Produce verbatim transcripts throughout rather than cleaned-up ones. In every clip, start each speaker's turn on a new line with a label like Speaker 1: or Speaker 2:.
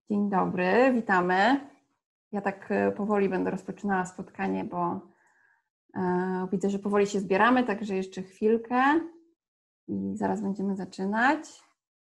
Speaker 1: Dzień dobry, witamy. Ja tak powoli będę rozpoczynała spotkanie, bo e, widzę, że powoli się zbieramy, także jeszcze chwilkę i zaraz będziemy zaczynać.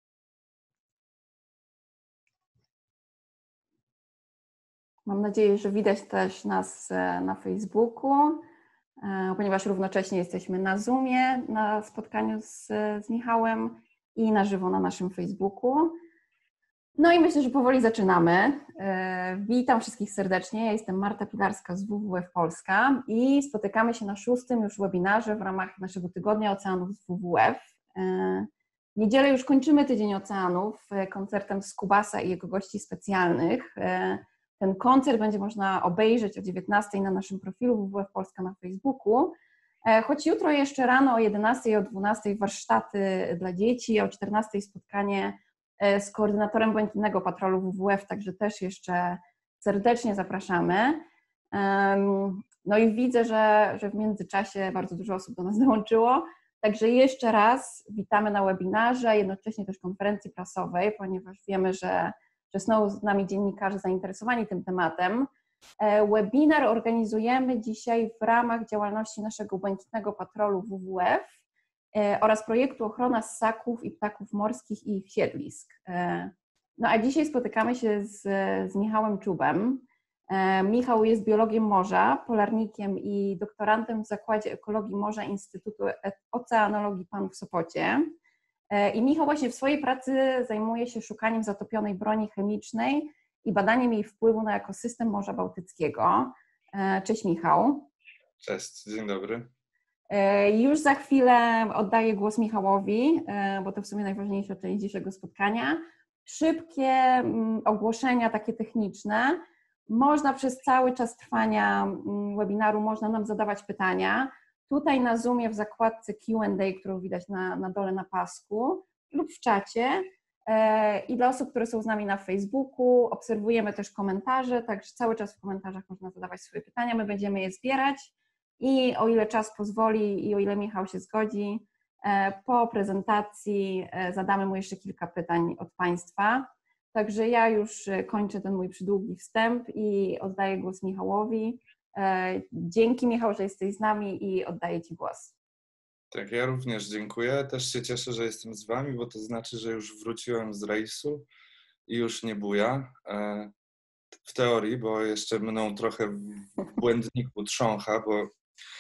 Speaker 1: Mam nadzieję, że widać też nas na Facebooku, e, ponieważ równocześnie jesteśmy na Zoomie, na spotkaniu z, z Michałem i na żywo na naszym Facebooku. No i myślę, że powoli zaczynamy. Witam wszystkich serdecznie. Ja jestem Marta Pilarska z W W F Polska i spotykamy się na szóstym już webinarze w ramach naszego Tygodnia Oceanów z W W F. W niedzielę już kończymy Tydzień Oceanów koncertem Skubasa i jego gości specjalnych. Ten koncert będzie można obejrzeć o dziewiętnastej na naszym profilu W W F Polska na Facebooku. Choć jutro jeszcze rano o jedenastej i o dwunastej warsztaty dla dzieci, a o czternastej spotkanie z koordynatorem Błękitnego Patrolu W W F, także też jeszcze serdecznie zapraszamy. No i widzę, że, że w międzyczasie bardzo dużo osób do nas dołączyło, także jeszcze raz witamy na webinarze, jednocześnie też konferencji prasowej, ponieważ wiemy, że, że są z nami dziennikarze zainteresowani tym tematem. Webinar organizujemy dzisiaj w ramach działalności naszego Błękitnego Patrolu W W F oraz projektu Ochrona ssaków i ptaków morskich i ich siedlisk. No a dzisiaj spotykamy się z, z Michałem Czubem. Michał jest biologiem morza, polarnikiem i doktorantem w Zakładzie Ekologii Morza Instytutu Oceanologii PAN w Sopocie. I Michał właśnie w swojej pracy zajmuje się szukaniem zatopionej broni chemicznej i badaniem jej wpływu na ekosystem Morza Bałtyckiego. Cześć Michał.
Speaker 2: Cześć, dzień dobry.
Speaker 1: Już za chwilę oddaję głos Michałowi, bo to w sumie najważniejsza część dzisiejszego spotkania. Szybkie ogłoszenia, takie techniczne. Można przez cały czas trwania webinaru, można nam zadawać pytania. Tutaj na Zoomie w zakładce Q and A, którą widać na, na dole na pasku lub w czacie. I dla osób, które są z nami na Facebooku, obserwujemy też komentarze, także cały czas w komentarzach można zadawać swoje pytania, my będziemy je zbierać. I o ile czas pozwoli i o ile Michał się zgodzi, po prezentacji zadamy mu jeszcze kilka pytań od Państwa. Także ja już kończę ten mój przydługi wstęp i oddaję głos Michałowi. Dzięki Michał, że jesteś z nami i oddaję Ci głos.
Speaker 2: Tak, ja również dziękuję. Też się cieszę, że jestem z Wami, bo to znaczy, że już wróciłem z rejsu i już nie buja. W teorii, bo jeszcze mną trochę w błędniku trzącha, bo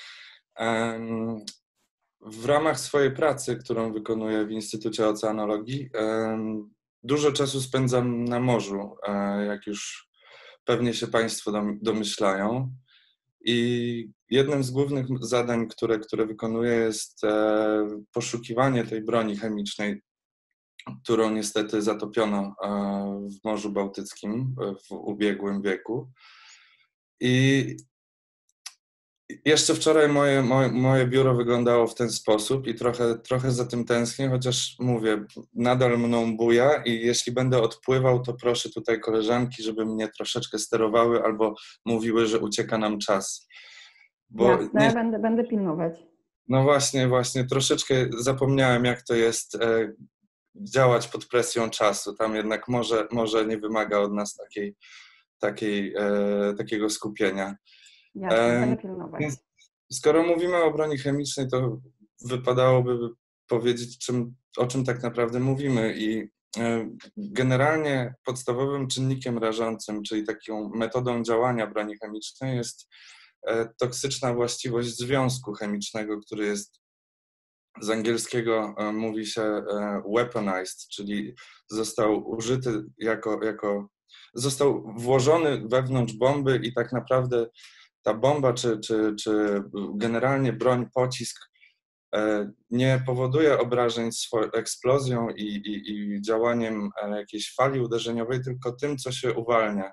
Speaker 2: w ramach swojej pracy, którą wykonuję w Instytucie Oceanologii, dużo czasu spędzam na morzu, jak już pewnie się Państwo domyślają. I jednym z głównych zadań, które, które wykonuję, jest poszukiwanie tej broni chemicznej, którą niestety zatopiono w Morzu Bałtyckim w ubiegłym wieku. I jeszcze wczoraj moje, moje, moje biuro wyglądało w ten sposób i trochę, trochę za tym tęsknię, chociaż mówię, nadal mną buja i jeśli będę odpływał, to proszę tutaj koleżanki, żeby mnie troszeczkę sterowały albo mówiły, że ucieka nam czas.
Speaker 1: Bo Jasne, nie... będę, będę pilnować.
Speaker 2: No właśnie, właśnie, troszeczkę zapomniałem, jak to jest e, działać pod presją czasu. Tam jednak może, może nie wymaga od nas takiej, takiej, e, takiego skupienia.
Speaker 1: Jasne, będę pilnować.
Speaker 2: Skoro mówimy o broni chemicznej, to wypadałoby powiedzieć, czym, o czym tak naprawdę mówimy. I generalnie podstawowym czynnikiem rażącym, czyli taką metodą działania broni chemicznej jest toksyczna właściwość związku chemicznego, który jest z angielskiego mówi się weaponized, czyli został użyty jako, jako został włożony wewnątrz bomby i tak naprawdę ta bomba, czy, czy, czy generalnie broń, pocisk nie powoduje obrażeń swoją eksplozją i, i, i działaniem jakiejś fali uderzeniowej, tylko tym, co się uwalnia.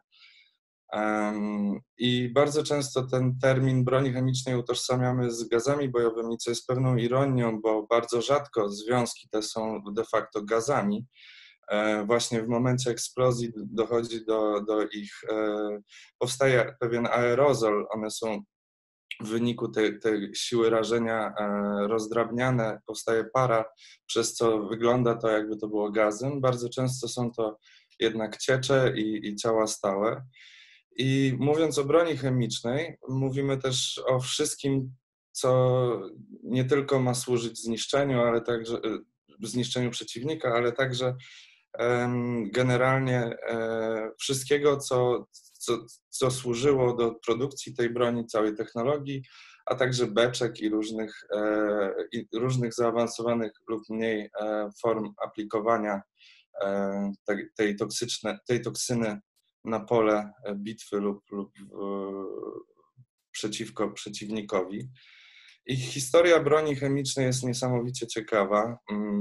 Speaker 2: I bardzo często ten termin broni chemicznej utożsamiamy z gazami bojowymi, co jest pewną ironią, bo bardzo rzadko związki te są de facto gazami. Właśnie w momencie eksplozji dochodzi do, do ich, powstaje pewien aerozol, one są w wyniku tej, tej siły rażenia rozdrabniane, powstaje para, przez co wygląda to, jakby to było gazem. Bardzo często są to jednak ciecze i, i ciała stałe. I mówiąc o broni chemicznej, mówimy też o wszystkim, co nie tylko ma służyć zniszczeniu, ale także zniszczeniu przeciwnika, ale także generalnie e, wszystkiego, co, co, co służyło do produkcji tej broni, całej technologii, a także beczek i różnych, e, i różnych zaawansowanych lub mniej e, form aplikowania e, tej, tej, toksyczne, tej toksyny na pole bitwy lub, lub e, przeciwko przeciwnikowi. Ich historia broni chemicznej jest niesamowicie ciekawa.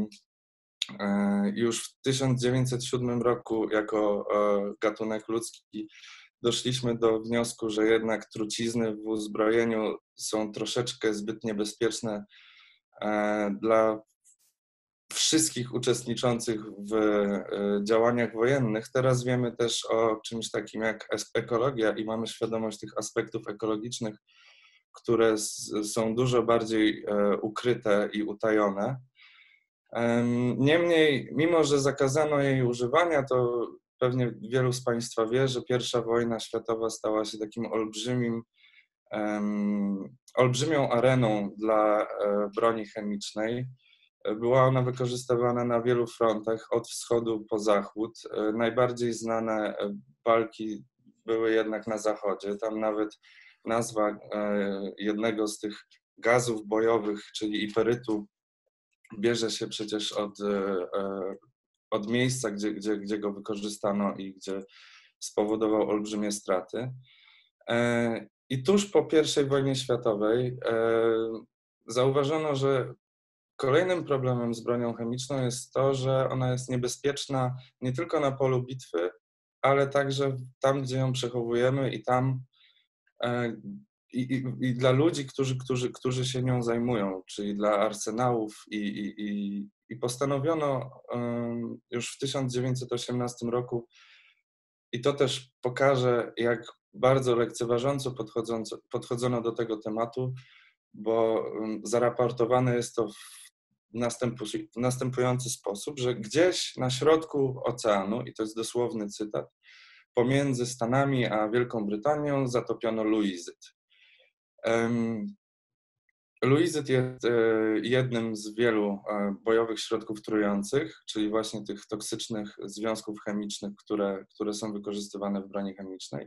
Speaker 2: Już w tysiąc dziewięćset siódmym roku jako gatunek ludzki doszliśmy do wniosku, że jednak trucizny w uzbrojeniu są troszeczkę zbyt niebezpieczne dla wszystkich uczestniczących w działaniach wojennych. Teraz wiemy też o czymś takim jak ekologia i mamy świadomość tych aspektów ekologicznych, które są dużo bardziej ukryte i utajone. Niemniej, mimo że zakazano jej używania, to pewnie wielu z Państwa wie, że pierwsza wojna światowa stała się takim olbrzymim, um, olbrzymią areną dla broni chemicznej. Była ona wykorzystywana na wielu frontach, od wschodu po zachód. Najbardziej znane walki były jednak na zachodzie. Tam nawet nazwa jednego z tych gazów bojowych, czyli iperytu, bierze się przecież od, od miejsca, gdzie, gdzie, gdzie go wykorzystano i gdzie spowodował olbrzymie straty. I tuż po pierwszej wojnie światowej zauważono, że kolejnym problemem z bronią chemiczną jest to, że ona jest niebezpieczna nie tylko na polu bitwy, ale także tam, gdzie ją przechowujemy i tam, I, i, i dla ludzi, którzy, którzy, którzy się nią zajmują, czyli dla arsenałów i, i, i, i postanowiono um, już w tysiąc dziewięćset osiemnastym roku, i to też pokaże, jak bardzo lekceważąco podchodzono do tego tematu, bo um, zaraportowane jest to w, następu, w następujący sposób, że gdzieś na środku oceanu, i to jest dosłowny cytat, pomiędzy Stanami a Wielką Brytanią zatopiono Louiset. Louiset jest jednym z wielu bojowych środków trujących, czyli właśnie tych toksycznych związków chemicznych, które, które są wykorzystywane w broni chemicznej.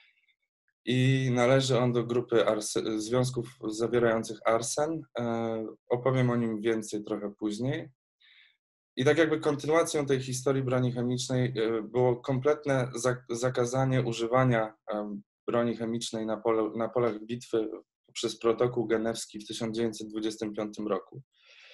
Speaker 2: I należy on do grupy związków zawierających arsen. Opowiem o nim więcej trochę później. I tak jakby kontynuacją tej historii broni chemicznej było kompletne zakazanie używania broni chemicznej na, pole, na polach bitwy przez protokół genewski w tysiąc dziewięćset dwudziestym piątym roku.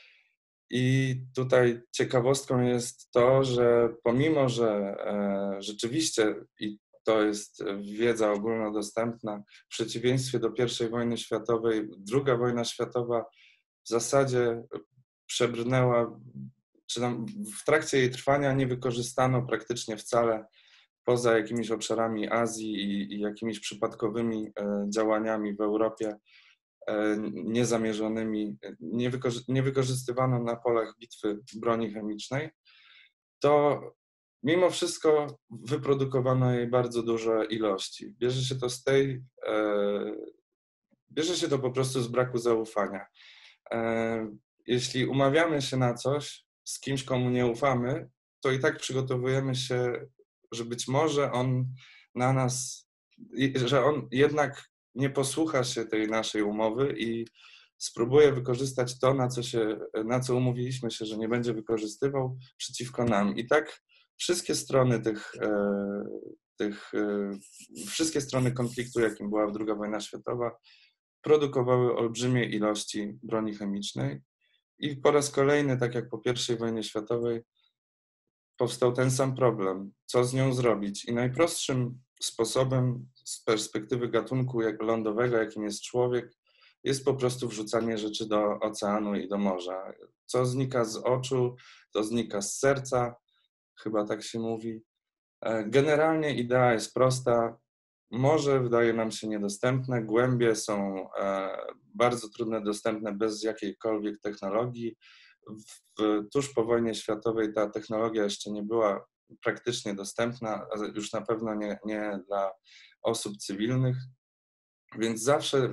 Speaker 2: I tutaj ciekawostką jest to, że pomimo, że e, rzeczywiście, i to jest wiedza ogólnodostępna, w przeciwieństwie do pierwszej wojny światowej, druga wojna światowa w zasadzie przebrnęła, czy tam w trakcie jej trwania nie wykorzystano praktycznie wcale, poza jakimiś obszarami Azji i, i jakimiś przypadkowymi e, działaniami w Europie, e, niezamierzonymi, nie, wykorzy nie wykorzystywano na polach bitwy broni chemicznej, to mimo wszystko wyprodukowano jej bardzo duże ilości. Bierze się to z tej, e, bierze się to po prostu z braku zaufania. E, jeśli umawiamy się na coś z kimś, komu nie ufamy, to i tak przygotowujemy się, że być może on na nas, że on jednak nie posłucha się tej naszej umowy i spróbuje wykorzystać to, na co, się, na co umówiliśmy się, że nie będzie wykorzystywał przeciwko nam. I tak wszystkie strony tych, tych wszystkie strony konfliktu, jakim była druga wojna światowa, produkowały olbrzymie ilości broni chemicznej. I po raz kolejny, tak jak po pierwszej wojnie światowej, powstał ten sam problem, co z nią zrobić. I najprostszym sposobem z perspektywy gatunku lądowego, jakim jest człowiek, jest po prostu wrzucanie rzeczy do oceanu i do morza. Co znika z oczu, to znika z serca, chyba tak się mówi. Generalnie idea jest prosta. Morze wydaje nam się niedostępne, głębie są bardzo trudne dostępne bez jakiejkolwiek technologii. W, tuż po wojnie światowej ta technologia jeszcze nie była praktycznie dostępna, a już na pewno nie, nie dla osób cywilnych, więc zawsze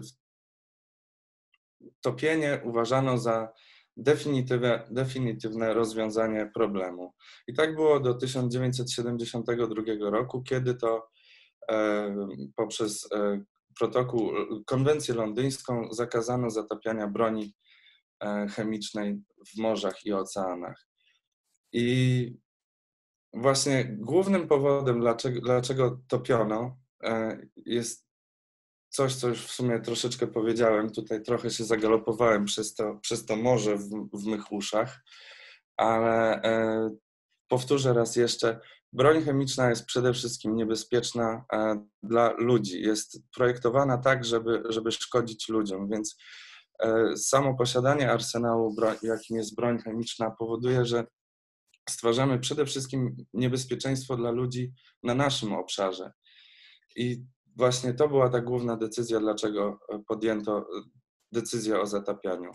Speaker 2: topienie uważano za definitywne, definitywne rozwiązanie problemu. I tak było do tysiąc dziewięćset siedemdziesiątego drugiego roku, kiedy to e, poprzez e, protokół, konwencję londyńską zakazano zatapiania broni e, chemicznej w morzach i oceanach. I właśnie głównym powodem, dlaczego, dlaczego topiono, e, jest coś, co już w sumie troszeczkę powiedziałem. Tutaj trochę się zagalopowałem przez to, przez to morze w, w mych uszach, ale e, powtórzę raz jeszcze. Broń chemiczna jest przede wszystkim niebezpieczna e, dla ludzi. Jest projektowana tak, żeby, żeby szkodzić ludziom, więc e, samo posiadanie arsenału, broń, jakim jest broń chemiczna, powoduje, że stwarzamy przede wszystkim niebezpieczeństwo dla ludzi na naszym obszarze. I właśnie to była ta główna decyzja, dlaczego podjęto decyzję o zatapianiu.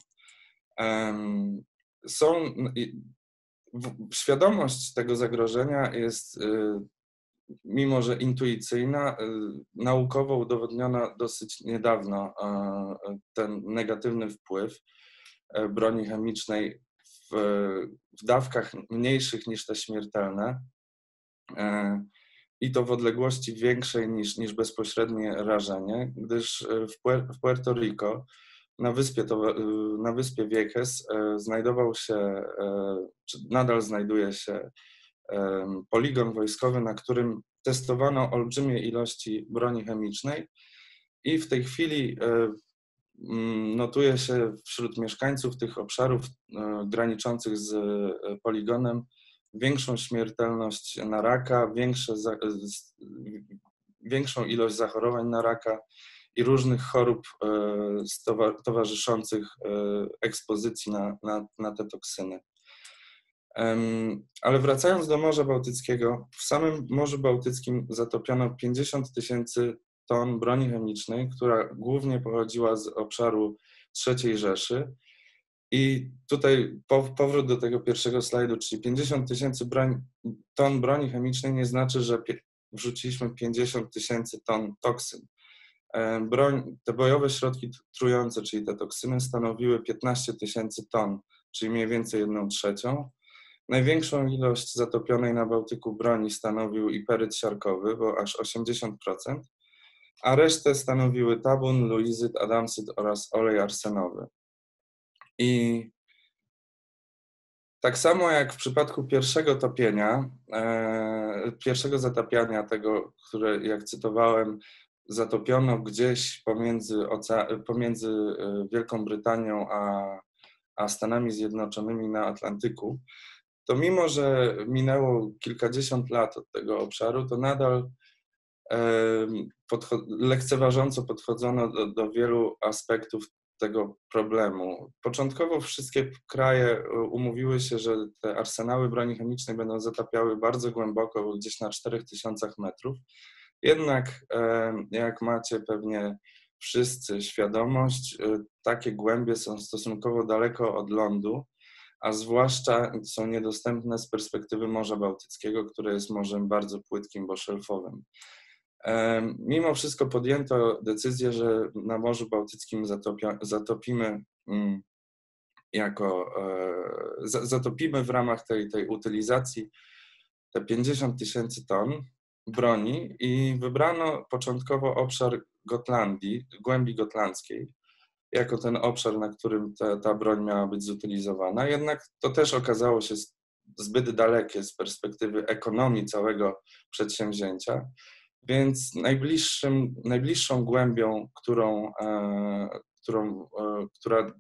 Speaker 2: Są, świadomość tego zagrożenia jest, mimo że intuicyjna, naukowo udowodniona dosyć niedawno ten negatywny wpływ broni chemicznej w, w dawkach mniejszych niż te śmiertelne, i to w odległości większej niż, niż bezpośrednie rażenie, gdyż w, Puer w Puerto Rico, na wyspie, to, na wyspie Vieques znajdował się, czy nadal znajduje się poligon wojskowy, na którym testowano olbrzymie ilości broni chemicznej i w tej chwili notuje się wśród mieszkańców tych obszarów graniczących z poligonem większą śmiertelność na raka, większe, większą ilość zachorowań na raka i różnych chorób towarzyszących ekspozycji na, na, na te toksyny. Ale wracając do Morza Bałtyckiego, w samym Morzu Bałtyckim zatopiono pięćdziesiąt tysięcy ton broni chemicznej, która głównie pochodziła z obszaru trzeciej Rzeszy. I tutaj powrót do tego pierwszego slajdu, czyli pięćdziesiąt tysięcy ton broni chemicznej nie znaczy, że wrzuciliśmy pięćdziesiąt tysięcy ton toksyn. Broń, te bojowe środki trujące, czyli te toksyny, stanowiły piętnaście tysięcy ton, czyli mniej więcej jedną trzecią. Największą ilość zatopionej na Bałtyku broni stanowił iperyt siarkowy, bo aż osiemdziesiąt procent, a resztę stanowiły tabun, luizyt, adamsyt oraz olej arsenowy. I tak samo jak w przypadku pierwszego topienia, e, pierwszego zatapiania tego, które, jak cytowałem, zatopiono gdzieś pomiędzy, pomiędzy Wielką Brytanią a, a Stanami Zjednoczonymi na Atlantyku, to mimo, że minęło kilkadziesiąt lat od tego obszaru, to nadal e, podcho- lekceważąco podchodzono do, do wielu aspektów tego problemu. Początkowo wszystkie kraje umówiły się, że te arsenały broni chemicznej będą zatapiały bardzo głęboko, gdzieś na czterech tysiącach metrów. Jednak, jak macie pewnie wszyscy świadomość, takie głębie są stosunkowo daleko od lądu, a zwłaszcza są niedostępne z perspektywy Morza Bałtyckiego, które jest morzem bardzo płytkim, bo szelfowym. Mimo wszystko podjęto decyzję, że na Morzu Bałtyckim zatopimy jako, zatopimy w ramach tej, tej utylizacji te pięćdziesiąt tysięcy ton broni i wybrano początkowo obszar Gotlandii, głębi gotlandzkiej, jako ten obszar, na którym ta, ta broń miała być zutylizowana. Jednak to też okazało się zbyt dalekie z perspektywy ekonomii całego przedsięwzięcia. Więc najbliższym, najbliższą głębią, którą, e, którą, e, która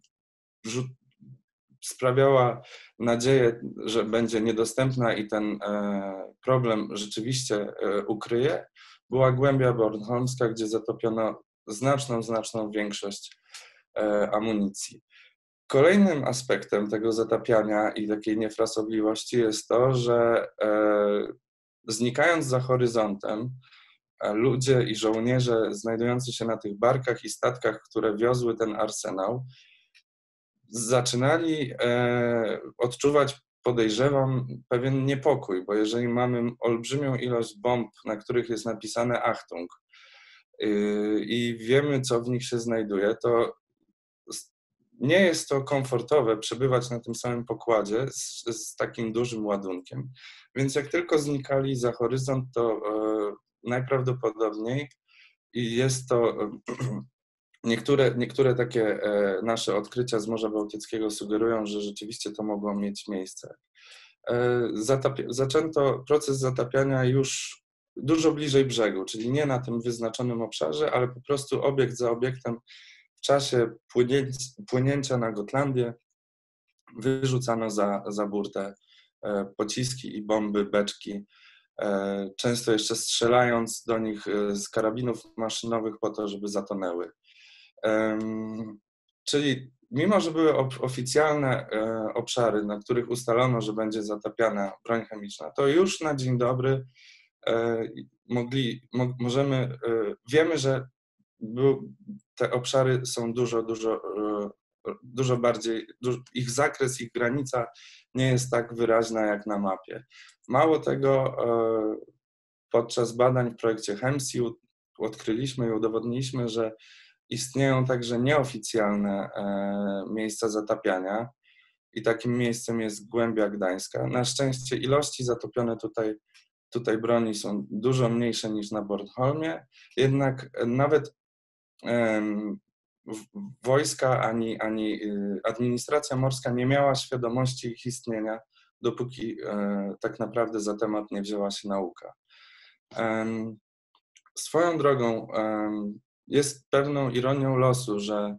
Speaker 2: sprawiała nadzieję, że będzie niedostępna i ten e, problem rzeczywiście e, ukryje, była głębia bornholmska, gdzie zatopiono znaczną, znaczną większość e, amunicji. Kolejnym aspektem tego zatapiania i takiej niefrasobliwości jest to, że e, znikając za horyzontem, ludzie i żołnierze znajdujący się na tych barkach i statkach, które wiozły ten arsenał, zaczynali e, odczuwać podejrzewam pewien niepokój, bo jeżeli mamy olbrzymią ilość bomb, na których jest napisane Achtung i wiemy, co w nich się znajduje, to nie jest to komfortowe przebywać na tym samym pokładzie z, z takim dużym ładunkiem. Więc jak tylko znikali za horyzont, to e, najprawdopodobniej i jest to niektóre, niektóre takie e, nasze odkrycia z Morza Bałtyckiego sugerują, że rzeczywiście to mogło mieć miejsce. E, zatapia, zaczęto proces zatapiania już dużo bliżej brzegu, czyli nie na tym wyznaczonym obszarze, ale po prostu obiekt za obiektem w czasie płynięcia, płynięcia na Gotlandię wyrzucano za, za burtę e, pociski i bomby, beczki, e, często jeszcze strzelając do nich z karabinów maszynowych po to, żeby zatonęły. E, czyli mimo, że były oficjalne e, obszary, na których ustalono, że będzie zatapiana broń chemiczna, to już na dzień dobry e, mogli, mo, możemy, e, wiemy, że był, te obszary są dużo, dużo, dużo bardziej, dużo, ich zakres, ich granica nie jest tak wyraźna jak na mapie. Mało tego, podczas badań w projekcie HEMSI odkryliśmy i udowodniliśmy, że istnieją także nieoficjalne miejsca zatapiania i takim miejscem jest Głębia Gdańska. Na szczęście ilości zatopione tutaj, tutaj broni są dużo mniejsze niż na Bornholmie, jednak nawet wojska ani, ani administracja morska nie miała świadomości ich istnienia, dopóki tak naprawdę za temat nie wzięła się nauka. Swoją drogą jest pewną ironią losu, że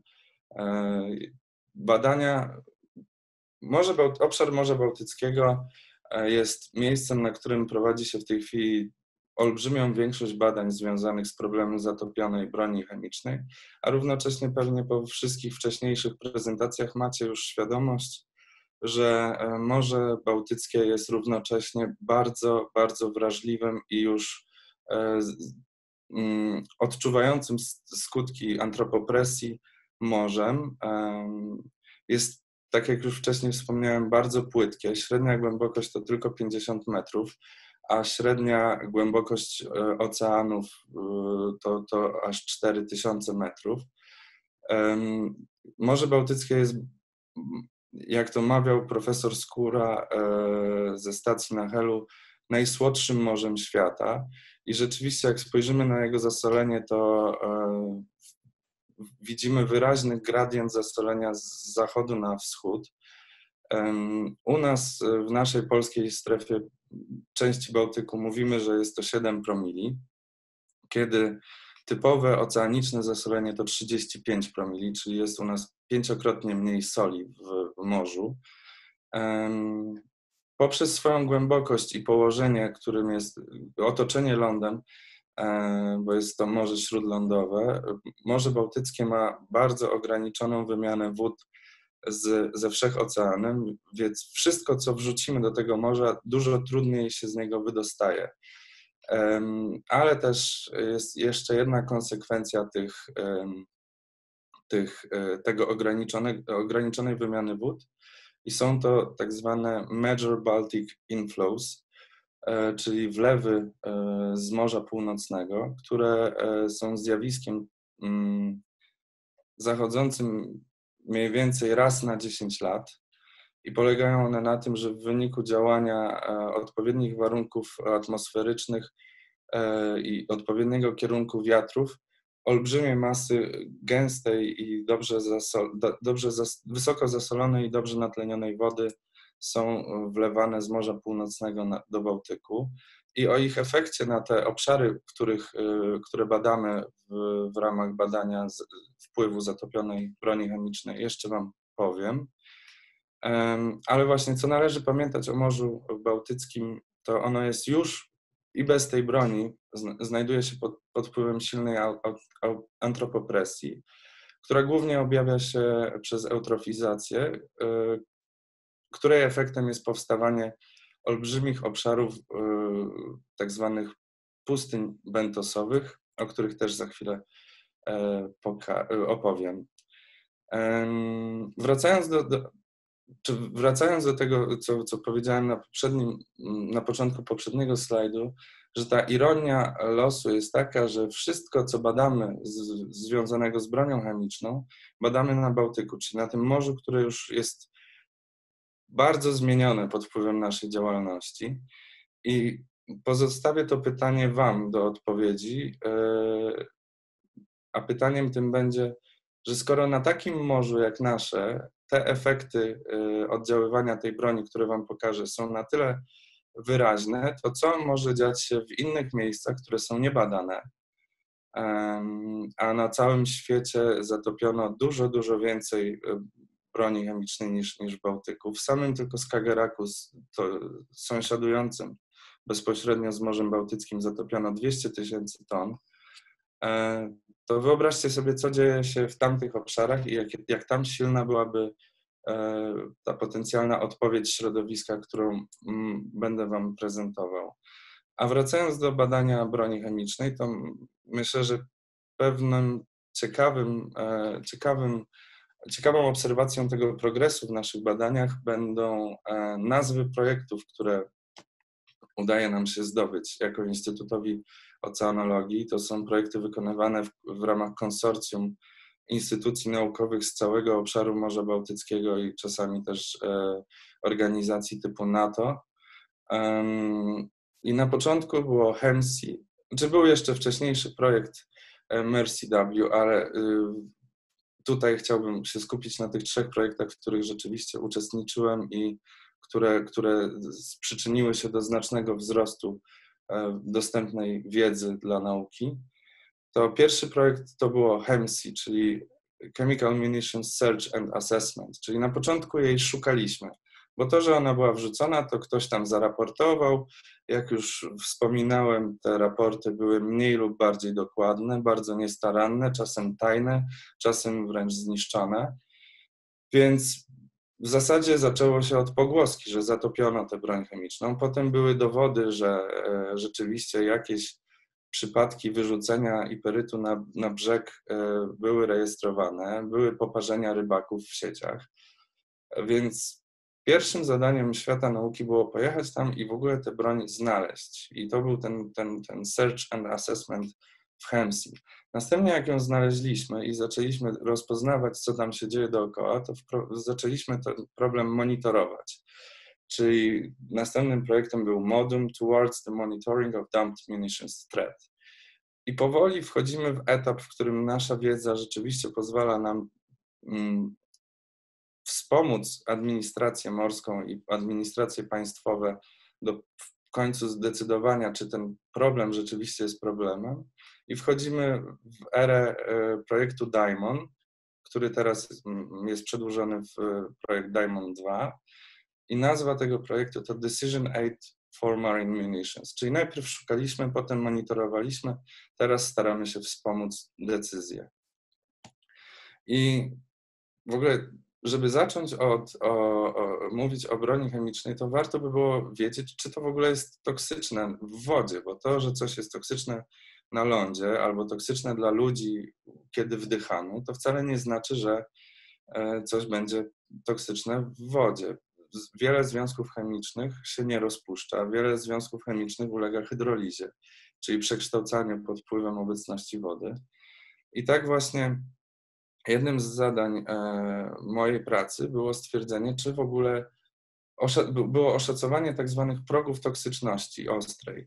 Speaker 2: badania, Morze, obszar Morza Bałtyckiego jest miejscem, na którym prowadzi się w tej chwili olbrzymią większość badań związanych z problemem zatopionej broni chemicznej, a równocześnie pewnie po wszystkich wcześniejszych prezentacjach macie już świadomość, że Morze Bałtyckie jest równocześnie bardzo, bardzo wrażliwym i już odczuwającym skutki antropopresji morzem. Jest, tak jak już wcześniej wspomniałem, bardzo płytkie. Średnia głębokość to tylko pięćdziesiąt metrów, a średnia głębokość oceanów to, to aż cztery tysiące metrów. Morze Bałtyckie jest, jak to mawiał profesor Skóra ze stacji na Helu, najsłodszym morzem świata. I rzeczywiście, jak spojrzymy na jego zasolenie, to widzimy wyraźny gradient zasolenia z zachodu na wschód. U nas, w naszej polskiej strefie części Bałtyku, mówimy, że jest to siedem promili, kiedy typowe oceaniczne zasolenie to trzydzieści pięć promili, czyli jest u nas pięciokrotnie mniej soli w, w morzu. Poprzez swoją głębokość i położenie, którym jest otoczenie lądem, bo jest to morze śródlądowe, Morze Bałtyckie ma bardzo ograniczoną wymianę wód z, ze wszechoceanem, więc wszystko, co wrzucimy do tego morza, dużo trudniej się z niego wydostaje. Ale też jest jeszcze jedna konsekwencja tych, tych, tego ograniczonego, ograniczonej wymiany wód i są to tak zwane Major Baltic Inflows, czyli wlewy z Morza Północnego, które są zjawiskiem zachodzącym mniej więcej raz na dziesięć lat i polegają one na tym, że w wyniku działania odpowiednich warunków atmosferycznych i odpowiedniego kierunku wiatrów olbrzymie masy gęstej i dobrze, zasol, dobrze zas, wysoko zasolonej i dobrze natlenionej wody są wlewane z Morza Północnego na, do Bałtyku. I o ich efekcie na te obszary, których, które badamy w, w ramach badania z, wpływu zatopionej broni chemicznej, jeszcze Wam powiem. Ale właśnie co należy pamiętać o Morzu Bałtyckim, to ono jest już i bez tej broni znajduje się pod, pod wpływem silnej antropopresji, która głównie objawia się przez eutrofizację, której efektem jest powstawanie olbrzymich obszarów tak zwanych pustyń bentosowych, o których też za chwilę opowiem. Wracając do, do, czy wracając do tego, co, co powiedziałem na poprzednim, na początku poprzedniego slajdu, że ta ironia losu jest taka, że wszystko, co badamy z, związanego z bronią chemiczną, badamy na Bałtyku, czyli na tym morzu, które już jest bardzo zmienione pod wpływem naszej działalności. I pozostawię to pytanie Wam do odpowiedzi, a pytaniem tym będzie, że skoro na takim morzu jak nasze te efekty oddziaływania tej broni, które Wam pokażę, są na tyle wyraźne, to co może dziać się w innych miejscach, które są niebadane, a na całym świecie zatopiono dużo, dużo więcej broni chemicznej niż, niż w Bałtyku. W samym tylko Skageraku, to sąsiadującym bezpośrednio z Morzem Bałtyckim, zatopiono dwieście tysięcy ton. To wyobraźcie sobie, co dzieje się w tamtych obszarach i jak, jak tam silna byłaby ta potencjalna odpowiedź środowiska, którą będę Wam prezentował. A wracając do badania broni chemicznej, to myślę, że pewnym ciekawym, ciekawym, ciekawą obserwacją tego progresu w naszych badaniach będą nazwy projektów, które udaje nam się zdobyć jako Instytutowi Oceanologii. To są projekty wykonywane w, w ramach konsorcjum instytucji naukowych z całego obszaru Morza Bałtyckiego i czasami też e, organizacji typu NATO. Um, I na początku było HEMSI, czy był jeszcze wcześniejszy projekt e, MERSI-W, ale y, tutaj chciałbym się skupić na tych trzech projektach, w których rzeczywiście uczestniczyłem i które, które przyczyniły się do znacznego wzrostu e, dostępnej wiedzy dla nauki. To pierwszy projekt to było HEMSI, czyli Chemical Munitions Search and Assessment, czyli na początku jej szukaliśmy, bo to, że ona była wrzucona, to ktoś tam zaraportował. Jak już wspominałem, te raporty były mniej lub bardziej dokładne, bardzo niestaranne, czasem tajne, czasem wręcz zniszczone. Więc w zasadzie zaczęło się od pogłoski, że zatopiono tę broń chemiczną. Potem były dowody, że rzeczywiście jakieś przypadki wyrzucenia iperytu na, na brzeg były rejestrowane, były poparzenia rybaków w sieciach. Więc pierwszym zadaniem świata nauki było pojechać tam i w ogóle tę broń znaleźć. I to był ten, ten, ten search and assessment w HEMSI. Następnie jak ją znaleźliśmy i zaczęliśmy rozpoznawać, co tam się dzieje dookoła, to zaczęliśmy ten problem monitorować. Czyli następnym projektem był MODUM, Towards the Monitoring of Dumped Munitions Threat. I powoli wchodzimy w etap, w którym nasza wiedza rzeczywiście pozwala nam mm, wspomóc administrację morską i administracje państwowe do w końcu zdecydowania, czy ten problem rzeczywiście jest problemem. I wchodzimy w erę projektu DIAMON, który teraz jest, jest przedłużony w projekt DIAMON dwa. I nazwa tego projektu to Decision Aid for Marine Munitions, czyli najpierw szukaliśmy, potem monitorowaliśmy, teraz staramy się wspomóc decyzję. I w ogóle, żeby zacząć od, o, o, mówić o broni chemicznej, to warto by było wiedzieć, czy to w ogóle jest toksyczne w wodzie, bo to, że coś jest toksyczne na lądzie albo toksyczne dla ludzi, kiedy wdychamy, to wcale nie znaczy, że coś będzie toksyczne w wodzie. Wiele związków chemicznych się nie rozpuszcza, wiele związków chemicznych ulega hydrolizie, czyli przekształcaniu pod wpływem obecności wody. I tak właśnie jednym z zadań mojej pracy było stwierdzenie, czy w ogóle było oszacowanie tak zwanych progów toksyczności ostrej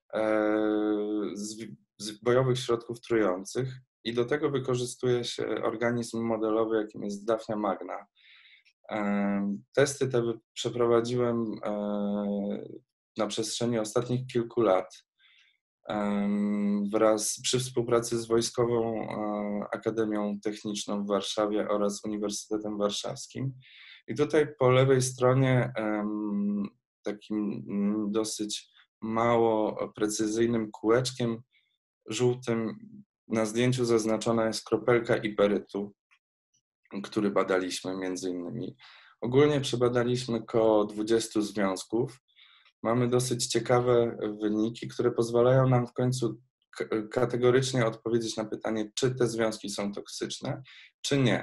Speaker 2: z bojowych środków trujących i do tego wykorzystuje się organizm modelowy, jakim jest Daphnia magna. Testy te przeprowadziłem na przestrzeni ostatnich kilku lat wraz przy współpracy z Wojskową Akademią Techniczną w Warszawie oraz Uniwersytetem Warszawskim. I tutaj po lewej stronie takim dosyć mało precyzyjnym kółeczkiem żółtym na zdjęciu zaznaczona jest kropelka iperytu, który badaliśmy między innymi. Ogólnie przebadaliśmy około dwudziestu związków. Mamy dosyć ciekawe wyniki, które pozwalają nam w końcu kategorycznie odpowiedzieć na pytanie, czy te związki są toksyczne, czy nie.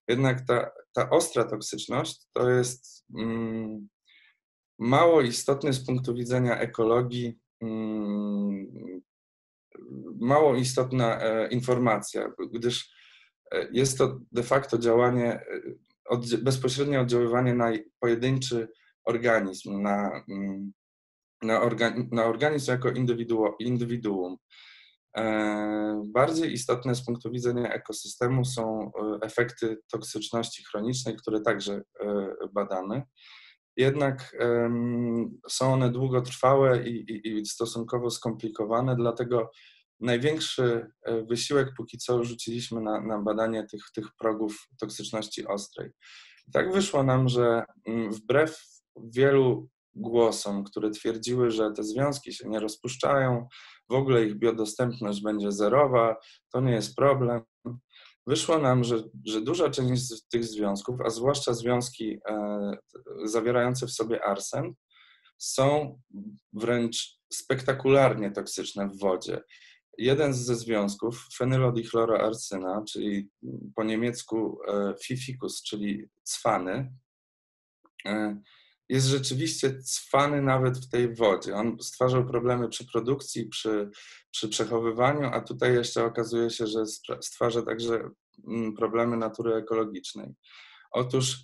Speaker 2: Jednak ta, ta ostra toksyczność to jest mm, mało istotny z punktu widzenia ekologii, mm, mało istotna e, informacja, gdyż e, jest to de facto działanie, e, oddzie- bezpośrednie oddziaływanie na pojedynczy organizm, na, mm, na, orga, na organizm jako indywiduum. indywiduum. E, Bardziej istotne z punktu widzenia ekosystemu są e, efekty toksyczności chronicznej, które także e, badamy. Jednak em, są one długotrwałe i, i, i stosunkowo skomplikowane, dlatego największy e, wysiłek póki co rzuciliśmy na, na badanie tych, tych progów toksyczności ostrej. I tak wyszło nam, że mm, wbrew wielu głosom, które twierdziły, że te związki się nie rozpuszczają, w ogóle ich biodostępność będzie zerowa, to nie jest problem. Wyszło nam, że, że duża część z tych związków, a zwłaszcza związki e, zawierające w sobie arsen, są wręcz spektakularnie toksyczne w wodzie. Jeden ze związków, fenylodichloroarcyna, czyli po niemiecku e, fificus, czyli cwany, e, jest rzeczywiście cwany nawet w tej wodzie. On stwarzał problemy przy produkcji, przy, przy przechowywaniu, a tutaj jeszcze okazuje się, że stwarza także problemy natury ekologicznej. Otóż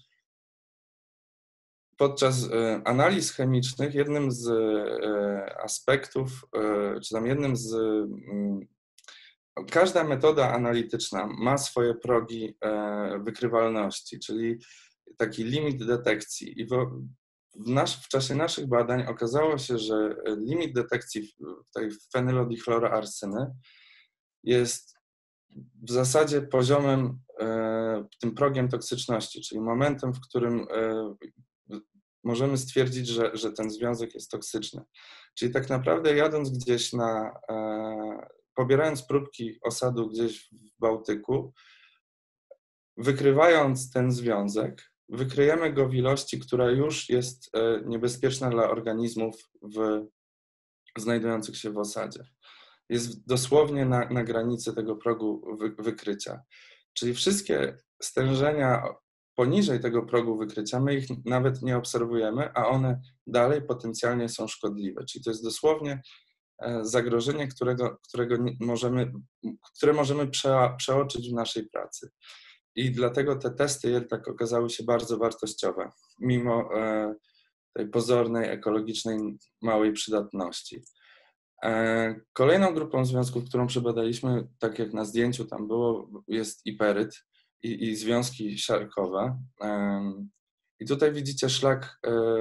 Speaker 2: podczas analiz chemicznych jednym z aspektów, czy tam jednym z... Każda metoda analityczna ma swoje progi wykrywalności, czyli taki limit detekcji. I w, w, nasz, w czasie naszych badań okazało się, że limit detekcji tej fenylodichloroarcyny jest w zasadzie poziomem, tym progiem toksyczności, czyli momentem, w którym możemy stwierdzić, że, że ten związek jest toksyczny. Czyli tak naprawdę jadąc gdzieś na, pobierając próbki osadu gdzieś w Bałtyku, wykrywając ten związek, wykryjemy go w ilości, która już jest niebezpieczna dla organizmów w, znajdujących się w osadzie. Jest dosłownie na, na granicy tego progu wy, wykrycia. Czyli wszystkie stężenia poniżej tego progu wykrycia, my ich nawet nie obserwujemy, a one dalej potencjalnie są szkodliwe. Czyli to jest dosłownie zagrożenie, którego, którego możemy, które możemy prze, przeoczyć w naszej pracy. I dlatego te testy jednak okazały się bardzo wartościowe, mimo tej pozornej, ekologicznej, małej przydatności. Kolejną grupą związków, którą przebadaliśmy, tak jak na zdjęciu tam było, jest iperyt i, i związki siarkowe. I tutaj widzicie szlak,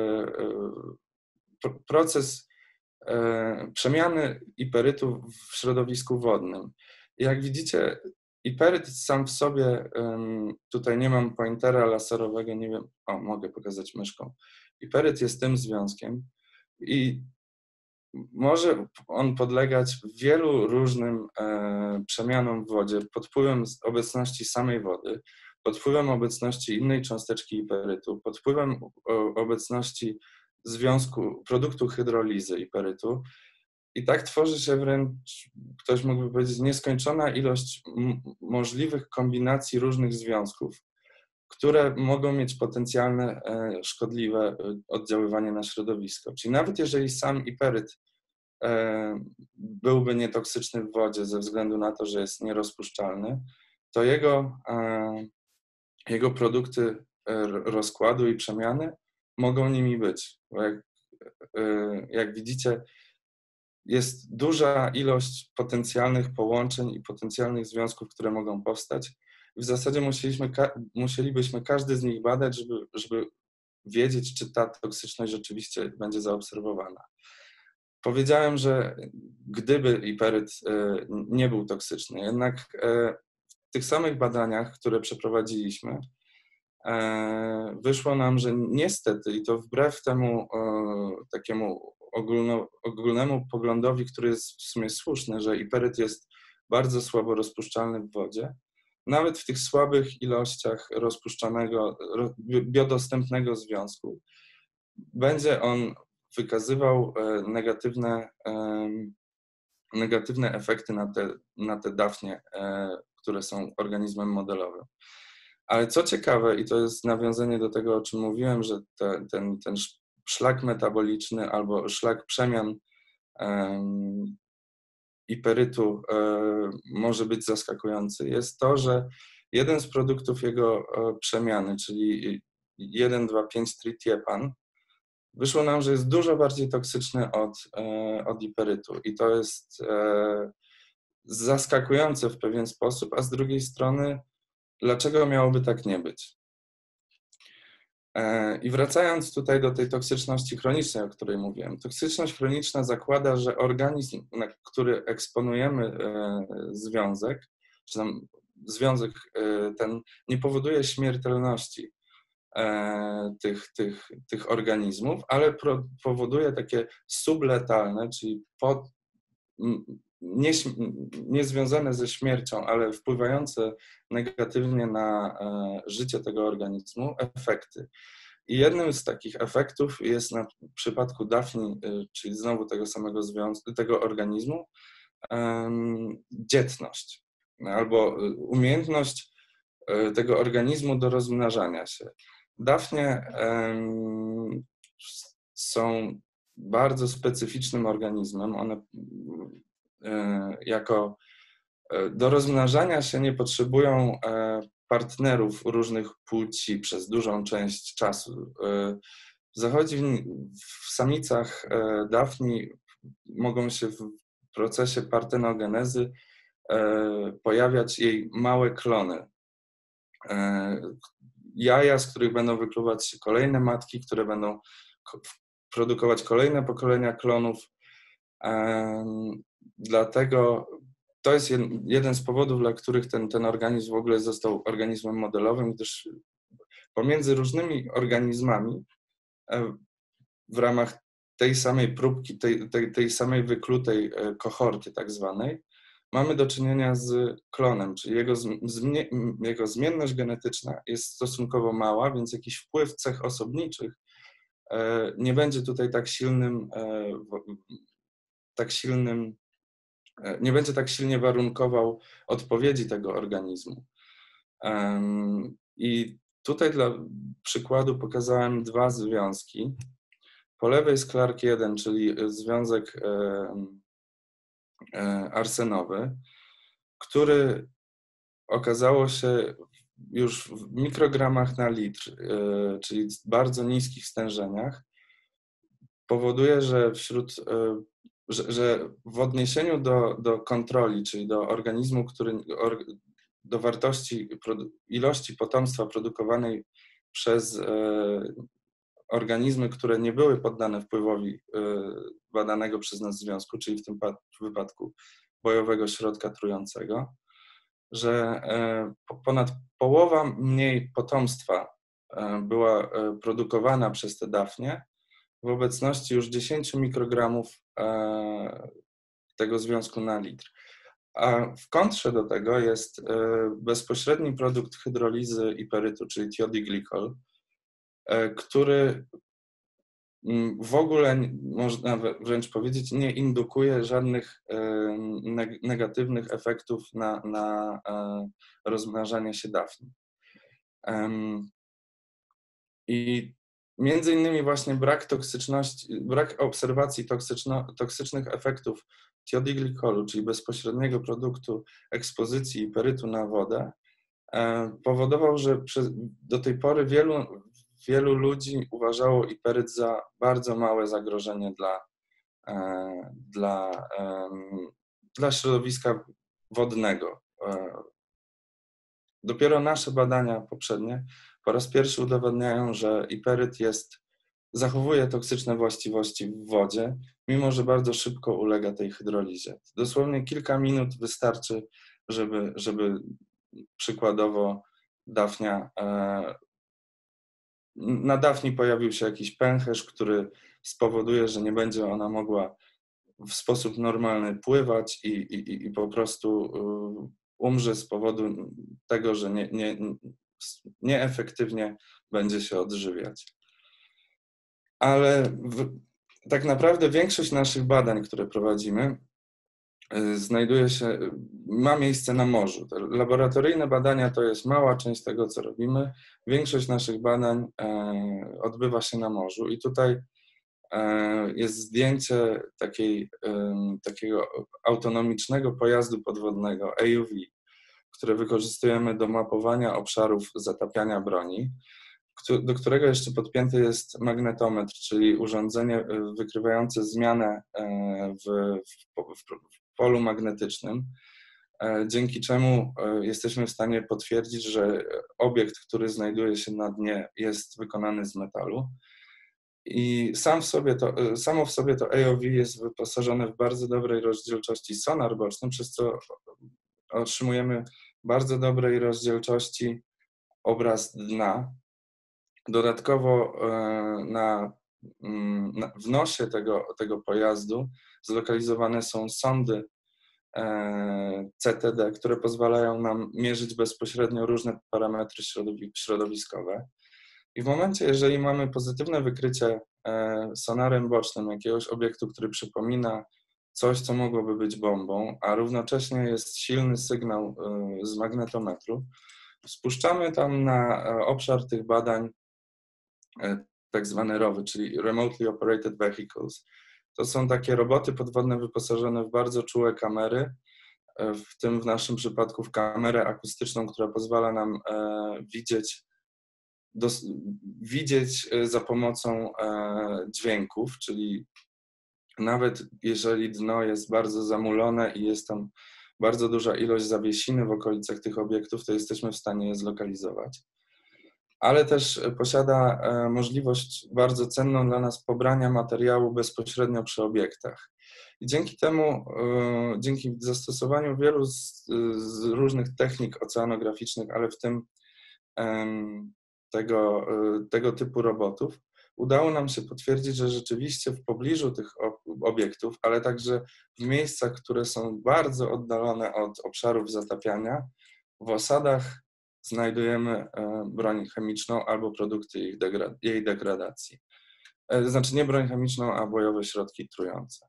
Speaker 2: proces przemiany iperytu w środowisku wodnym. I jak widzicie, iperyt sam w sobie, tutaj nie mam pointera laserowego, nie wiem, o, mogę pokazać myszką. Iperyt jest tym związkiem i może on podlegać wielu różnym e, przemianom w wodzie pod wpływem obecności samej wody, pod wpływem obecności innej cząsteczki iperytu, pod wpływem o, obecności związku produktu hydrolizy iperytu. I tak tworzy się wręcz, ktoś mógłby powiedzieć, nieskończona ilość możliwych kombinacji różnych związków, które mogą mieć potencjalne e, szkodliwe oddziaływanie na środowisko. Czyli nawet jeżeli sam iperyt byłby nietoksyczny w wodzie ze względu na to, że jest nierozpuszczalny, to jego, jego produkty rozkładu i przemiany mogą nimi być. Bo jak, jak widzicie, jest duża ilość potencjalnych połączeń i potencjalnych związków, które mogą powstać. W zasadzie musieliśmy, musielibyśmy każdy z nich badać, żeby, żeby wiedzieć, czy ta toksyczność rzeczywiście będzie zaobserwowana. Powiedziałem, że gdyby iperyt nie był toksyczny, jednak w tych samych badaniach, które przeprowadziliśmy, wyszło nam, że niestety, i to wbrew temu takiemu ogólno, ogólnemu poglądowi, który jest w sumie słuszny, że iperyt jest bardzo słabo rozpuszczalny w wodzie, nawet w tych słabych ilościach rozpuszczanego, biodostępnego związku, będzie on wykazywał negatywne, negatywne efekty na te, na te dafnie, które są organizmem modelowym. Ale co ciekawe, i to jest nawiązanie do tego, o czym mówiłem, że te, ten, ten szlak metaboliczny albo szlak przemian um, iperytu um, może być zaskakujący, jest to, że jeden z produktów jego um, przemiany, czyli jeden dwa pięć tritiepan, wyszło nam, że jest dużo bardziej toksyczny od, um, od iperytu. I to jest um, zaskakujące w pewien sposób, a z drugiej strony, dlaczego miałoby tak nie być? I wracając tutaj do tej toksyczności chronicznej, o której mówiłem. Toksyczność chroniczna zakłada, że organizm, na który eksponujemy związek, czy tam związek ten nie powoduje śmiertelności tych, tych, tych organizmów, ale powoduje takie subletalne, czyli pod, nie, nie związane ze śmiercią, ale wpływające negatywnie na życie tego organizmu efekty. I jednym z takich efektów jest na w przypadku Daphni, czyli znowu tego samego związku, tego organizmu, um, dzietność albo umiejętność tego organizmu do rozmnażania się. Daphnie um, są bardzo specyficznym organizmem. One jako do rozmnażania się nie potrzebują partnerów różnych płci przez dużą część czasu. Zachodzi w, w samicach Daphni mogą się w procesie partenogenezy pojawiać jej małe klony. Jaja, z których będą wykluwać się kolejne matki, które będą produkować kolejne pokolenia klonów. Dlatego to jest jeden z powodów, dla których ten, ten organizm w ogóle został organizmem modelowym, gdyż pomiędzy różnymi organizmami w ramach tej samej próbki, tej, tej, tej samej wyklutej kohorty tak zwanej, mamy do czynienia z klonem, czyli jego, zmie, jego zmienność genetyczna jest stosunkowo mała, więc jakiś wpływ cech osobniczych nie będzie tutaj tak silnym, tak silnym, nie będzie tak silnie warunkował odpowiedzi tego organizmu. I tutaj dla przykładu pokazałem dwa związki. Po lewej jest Clark jeden, czyli związek arsenowy, który okazało się już w mikrogramach na litr, czyli w bardzo niskich stężeniach, powoduje, że wśród, że, że w odniesieniu do, do kontroli, czyli do organizmu, który, do wartości, ilości potomstwa produkowanej przez organizmy, które nie były poddane wpływowi badanego przez nas związku, czyli w tym wypadku bojowego środka trującego, że ponad połowa mniej potomstwa była produkowana przez te Daphnie w obecności już dziesięć mikrogramów tego związku na litr. A w kontrze do tego jest bezpośredni produkt hydrolizy iperytu, czyli tiodiglikol, który w ogóle, można wręcz powiedzieć, nie indukuje żadnych negatywnych efektów na, na rozmnażanie się Daphni. I między innymi właśnie brak toksyczności, brak obserwacji toksyczno, toksycznych efektów tiodiglikolu, czyli bezpośredniego produktu ekspozycji iperytu na wodę, powodował, że przez, do tej pory wielu, wielu ludzi uważało iperyt za bardzo małe zagrożenie dla, dla, dla środowiska wodnego. Dopiero nasze badania poprzednie po raz pierwszy udowadniają, że iperyt jest, zachowuje toksyczne właściwości w wodzie, mimo że bardzo szybko ulega tej hydrolizie. Dosłownie kilka minut wystarczy, żeby, żeby przykładowo Daphnia, na Daphni pojawił się jakiś pęcherz, który spowoduje, że nie będzie ona mogła w sposób normalny pływać i, i, i po prostu umrze z powodu tego, że nie, nie, nieefektywnie będzie się odżywiać. Ale w, tak naprawdę większość naszych badań, które prowadzimy, znajduje się, ma miejsce na morzu. Te laboratoryjne badania to jest mała część tego, co robimy. Większość naszych badań odbywa się na morzu i tutaj jest zdjęcie takiej, takiego autonomicznego pojazdu podwodnego A U V, które wykorzystujemy do mapowania obszarów zatapiania broni, do którego jeszcze podpięty jest magnetometr, czyli urządzenie wykrywające zmianę w, w, w polu magnetycznym, dzięki czemu jesteśmy w stanie potwierdzić, że obiekt, który znajduje się na dnie, jest wykonany z metalu. I sam w sobie to, samo w sobie to A O V jest wyposażone w bardzo dobrej rozdzielczości sonar boczny, przez co otrzymujemy bardzo dobrej rozdzielczości obraz dna. Dodatkowo na, na, w nosie tego, tego pojazdu zlokalizowane są sondy C T D, które pozwalają nam mierzyć bezpośrednio różne parametry środowiskowe. I w momencie, jeżeli mamy pozytywne wykrycie sonarem bocznym jakiegoś obiektu, który przypomina coś, co mogłoby być bombą, a równocześnie jest silny sygnał z magnetometru, spuszczamy tam na obszar tych badań tak zwane rowy, czyli Remotely Operated Vehicles. To są takie roboty podwodne wyposażone w bardzo czułe kamery, w tym w naszym przypadku w kamerę akustyczną, która pozwala nam widzieć, dos, widzieć za pomocą dźwięków, czyli nawet jeżeli dno jest bardzo zamulone i jest tam bardzo duża ilość zawiesiny w okolicach tych obiektów, to jesteśmy w stanie je zlokalizować. Ale też posiada możliwość bardzo cenną dla nas pobrania materiału bezpośrednio przy obiektach. I dzięki temu, dzięki zastosowaniu wielu z, z różnych technik oceanograficznych, ale w tym tego, tego typu robotów, udało nam się potwierdzić, że rzeczywiście w pobliżu tych obiektów, ale także w miejscach, które są bardzo oddalone od obszarów zatapiania, w osadach znajdujemy broń chemiczną albo produkty jej, degrad jej degradacji. Znaczy nie broń chemiczną, a bojowe środki trujące.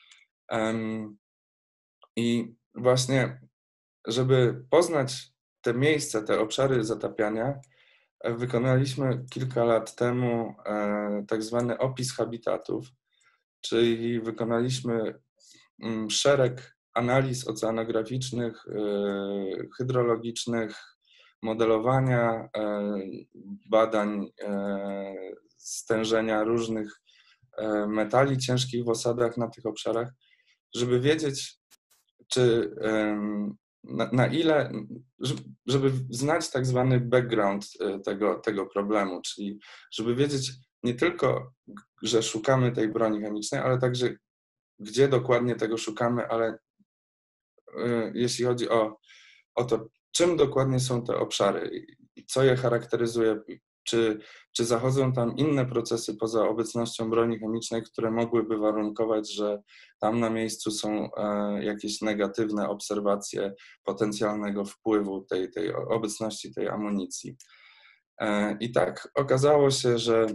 Speaker 2: I właśnie, żeby poznać te miejsca, te obszary zatapiania, wykonaliśmy kilka lat temu tak zwany opis habitatów, czyli wykonaliśmy szereg analiz oceanograficznych, hydrologicznych, modelowania, badań stężenia różnych metali ciężkich w osadach na tych obszarach, żeby wiedzieć, czy na, na ile, żeby znać tak zwany background tego, tego problemu, czyli żeby wiedzieć nie tylko, że szukamy tej broni chemicznej, ale także gdzie dokładnie tego szukamy, ale jeśli chodzi o, o to, czym dokładnie są te obszary i co je charakteryzuje, czy, czy zachodzą tam inne procesy poza obecnością broni chemicznej, które mogłyby warunkować, że tam na miejscu są jakieś negatywne obserwacje potencjalnego wpływu tej, tej obecności tej amunicji. I tak okazało się, że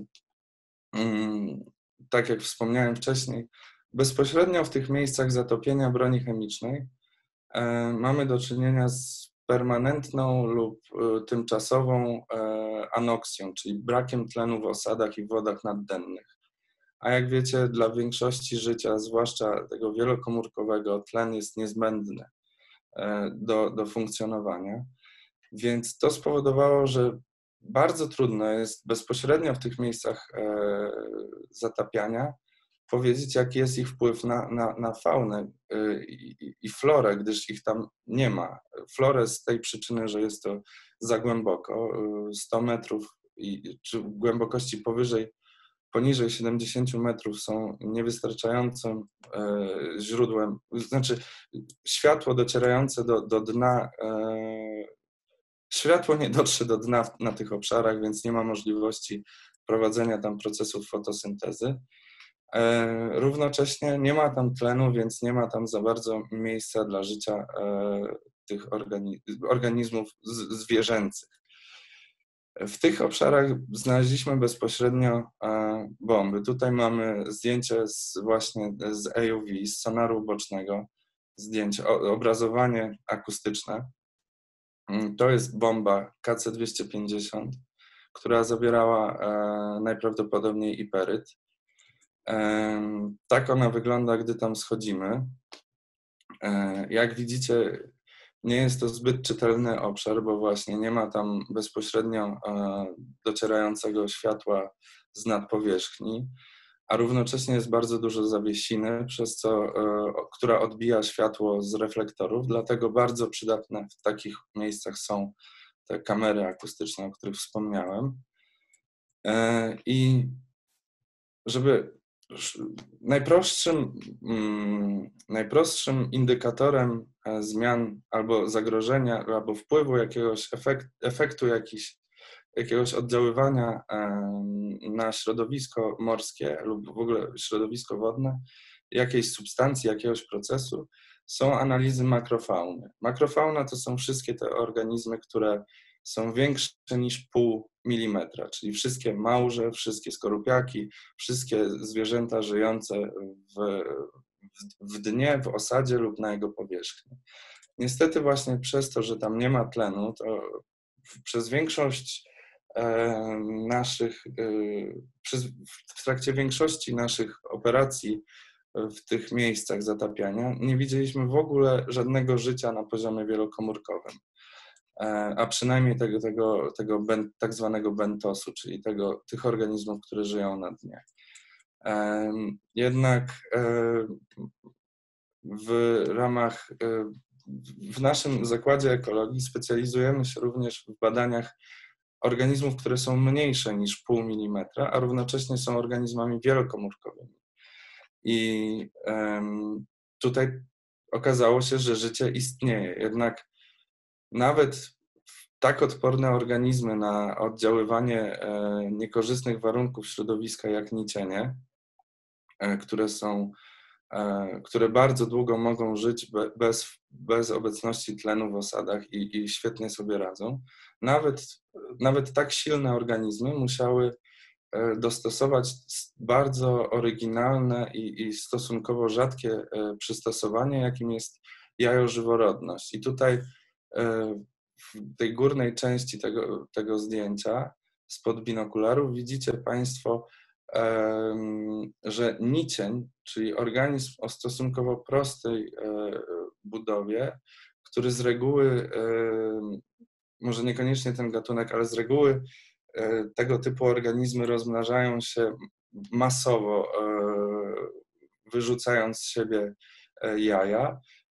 Speaker 2: tak jak wspomniałem wcześniej, bezpośrednio w tych miejscach zatopienia broni chemicznej mamy do czynienia z permanentną lub tymczasową anoksją, czyli brakiem tlenu w osadach i wodach naddennych. A jak wiecie, dla większości życia, zwłaszcza tego wielokomórkowego, tlen jest niezbędny do, do funkcjonowania. Więc to spowodowało, że bardzo trudno jest bezpośrednio w tych miejscach zatapiania powiedzieć, jaki jest ich wpływ na, na, na faunę i, i florę, gdyż ich tam nie ma. Florę z tej przyczyny, że jest to za głęboko, sto metrów, i, czy głębokości powyżej, poniżej siedemdziesięciu metrów są niewystarczającym źródłem, znaczy światło docierające do, do dna, światło nie dotrze do dna na tych obszarach, więc nie ma możliwości prowadzenia tam procesów fotosyntezy. Równocześnie nie ma tam tlenu, więc nie ma tam za bardzo miejsca dla życia tych organizmów zwierzęcych. W tych obszarach znaleźliśmy bezpośrednio bomby. Tutaj mamy zdjęcie z, właśnie z A U V, z sonaru bocznego. zdjęć, obrazowanie akustyczne. To jest bomba K C dwieście pięćdziesiąt, która zawierała najprawdopodobniej iperyt. Tak ona wygląda, gdy tam schodzimy. Jak widzicie, nie jest to zbyt czytelny obszar, bo właśnie nie ma tam bezpośrednio docierającego światła z nadpowierzchni, a równocześnie jest bardzo dużo zawiesiny, przez co, która odbija światło z reflektorów, dlatego bardzo przydatne w takich miejscach są te kamery akustyczne, o których wspomniałem. I żeby najprostszym, najprostszym indykatorem zmian albo zagrożenia, albo wpływu jakiegoś efekt, efektu jakiś, jakiegoś oddziaływania na środowisko morskie lub w ogóle środowisko wodne, jakiejś substancji, jakiegoś procesu, są analizy makrofauny. Makrofauna to są wszystkie te organizmy, które są większe niż pół milimetra, czyli wszystkie małże, wszystkie skorupiaki, wszystkie zwierzęta żyjące w, w dnie, w osadzie lub na jego powierzchni. Niestety właśnie przez to, że tam nie ma tlenu, to przez większość e, naszych, e, przez, w trakcie większości naszych operacji w tych miejscach zatapiania nie widzieliśmy w ogóle żadnego życia na poziomie wielokomórkowym, a przynajmniej tego, tego, tego ben, tak zwanego bentosu, czyli tego, tych organizmów, które żyją na dnie. Jednak w ramach, w naszym zakładzie ekologii specjalizujemy się również w badaniach organizmów, które są mniejsze niż pół milimetra, a równocześnie są organizmami wielokomórkowymi. I tutaj okazało się, że życie istnieje, jednak nawet tak odporne organizmy na oddziaływanie niekorzystnych warunków środowiska jak nicienie, które są, które bardzo długo mogą żyć bez, bez obecności tlenu w osadach i, i świetnie sobie radzą, nawet, nawet tak silne organizmy musiały dostosować bardzo oryginalne i, i stosunkowo rzadkie przystosowanie, jakim jest jajożyworodność. I tutaj w tej górnej części tego, tego zdjęcia spod binokularów widzicie Państwo, że nicień, czyli organizm o stosunkowo prostej budowie, który z reguły, może niekoniecznie ten gatunek, ale z reguły tego typu organizmy rozmnażają się masowo, wyrzucając z siebie jaja,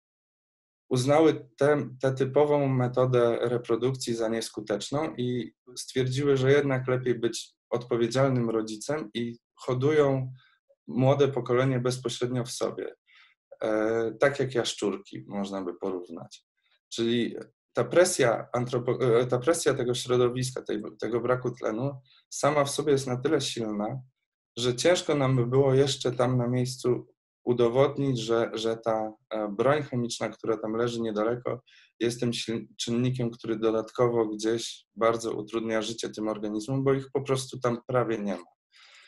Speaker 2: uznały tę typową metodę reprodukcji za nieskuteczną i stwierdziły, że jednak lepiej być odpowiedzialnym rodzicem i hodują młode pokolenie bezpośrednio w sobie. Tak jak jaszczurki można by porównać. Czyli ta presja, antropo- ta presja tego środowiska, tego, tego braku tlenu sama w sobie jest na tyle silna, że ciężko nam by było jeszcze tam na miejscu udowodnić, że, że ta broń chemiczna, która tam leży niedaleko, jest tym czynnikiem, który dodatkowo gdzieś bardzo utrudnia życie tym organizmom, bo ich po prostu tam prawie nie ma.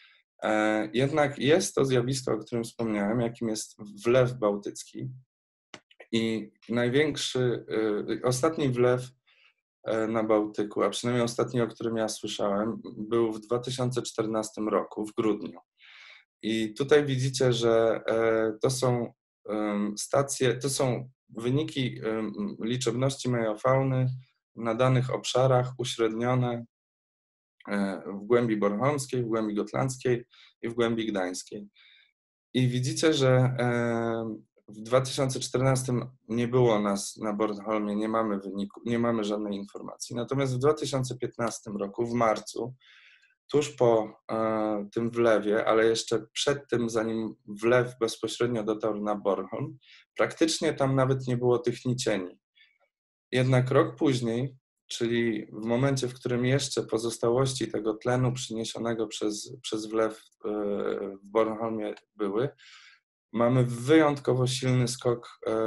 Speaker 2: Jednak jest to zjawisko, o którym wspomniałem, jakim jest wlew bałtycki. I największy, ostatni wlew na Bałtyku, a przynajmniej ostatni, o którym ja słyszałem, był w dwa tysiące czternastym roku, w grudniu. I tutaj widzicie, że to są stacje, to są wyniki liczebności meofauny na danych obszarach uśrednione w głębi bornholmskiej, w głębi gotlandzkiej i w głębi gdańskiej. I widzicie, że w dwa tysiące czternastym nie było nas na Bornholmie, nie mamy wyniku, nie mamy żadnej informacji. Natomiast w dwa tysiące piętnastym roku, w marcu, tuż po e, tym wlewie, ale jeszcze przed tym, zanim wlew bezpośrednio dotarł na Bornholm, praktycznie tam nawet nie było tych nicieni. Jednak rok później, czyli w momencie, w którym jeszcze pozostałości tego tlenu przyniesionego przez, przez wlew e, w Bornholmie były, mamy wyjątkowo silny skok e,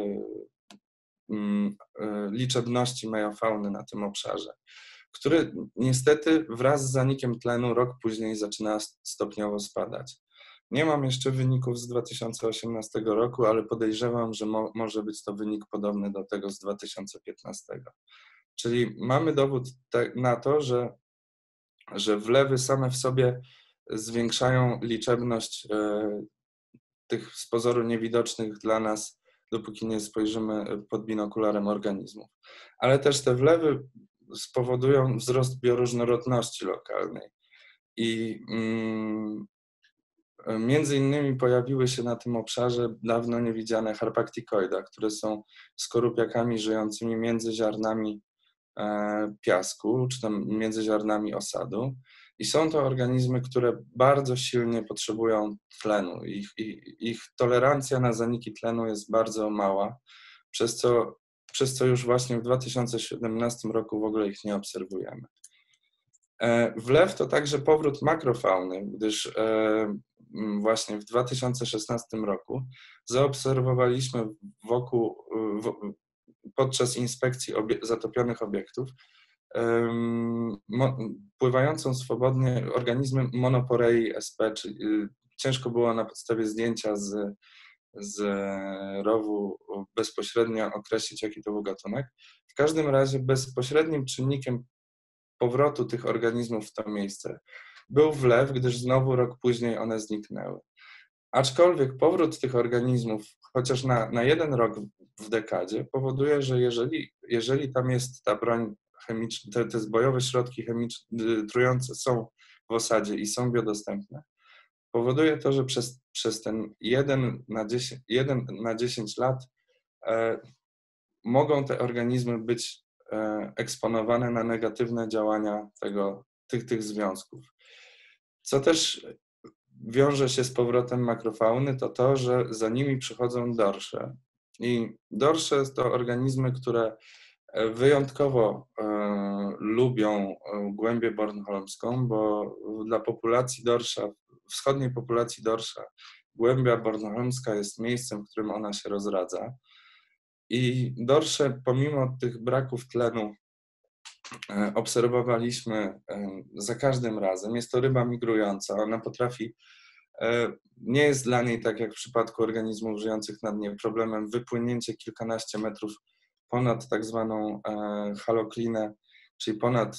Speaker 2: e, liczebności meofauny na tym obszarze, który niestety wraz z zanikiem tlenu rok później zaczyna stopniowo spadać. Nie mam jeszcze wyników z dwa tysiące osiemnastego roku, ale podejrzewam, że mo może być to wynik podobny do tego z dwa tysiące piętnastego. Czyli mamy dowód te, na to, że, że wlewy same w sobie zwiększają liczebność e, tych z pozoru niewidocznych dla nas, dopóki nie spojrzymy pod binokularem organizmów. Ale też te wlewy spowodują wzrost bioróżnorodności lokalnej. I mm, między innymi pojawiły się na tym obszarze dawno niewidziane harpacticoida, które są skorupiakami żyjącymi między ziarnami e, piasku, czy tam między ziarnami osadu. I są to organizmy, które bardzo silnie potrzebują tlenu. Ich, ich, ich tolerancja na zaniki tlenu jest bardzo mała, przez co, przez co już właśnie w dwa tysiące siedemnastym roku w ogóle ich nie obserwujemy. Wlew to także powrót makrofauny, gdyż właśnie w dwa tysiące szesnastym roku zaobserwowaliśmy wokół, podczas inspekcji obie, zatopionych obiektów mo, pływającą swobodnie organizmy Monoporei S P, czyli ciężko było na podstawie zdjęcia z, z rowu bezpośrednio określić, jaki to był gatunek. W każdym razie bezpośrednim czynnikiem powrotu tych organizmów w to miejsce był wlew, gdyż znowu rok później one zniknęły. Aczkolwiek powrót tych organizmów, chociaż na, na jeden rok w dekadzie, powoduje, że jeżeli, jeżeli tam jest ta broń chemiczna, te, te bojowe środki chemiczne, trujące są w osadzie i są biodostępne, powoduje to, że przez, przez ten jeden na dziesięć lat e, mogą te organizmy być eksponowane na negatywne działania tego, tych, tych związków. Co też wiąże się z powrotem makrofauny, to to, że za nimi przychodzą dorsze. I dorsze to organizmy, które wyjątkowo e, lubią głębię bornholmską, bo dla populacji dorsza, wschodniej populacji dorsza, głębia bornholmska jest miejscem, w którym ona się rozradza. I dorsze, pomimo tych braków tlenu, obserwowaliśmy za każdym razem. Jest to ryba migrująca. Ona potrafi, nie jest dla niej, tak jak w przypadku organizmów żyjących na dnie, problemem wypłynięcie kilkanaście metrów ponad tak zwaną haloklinę, czyli ponad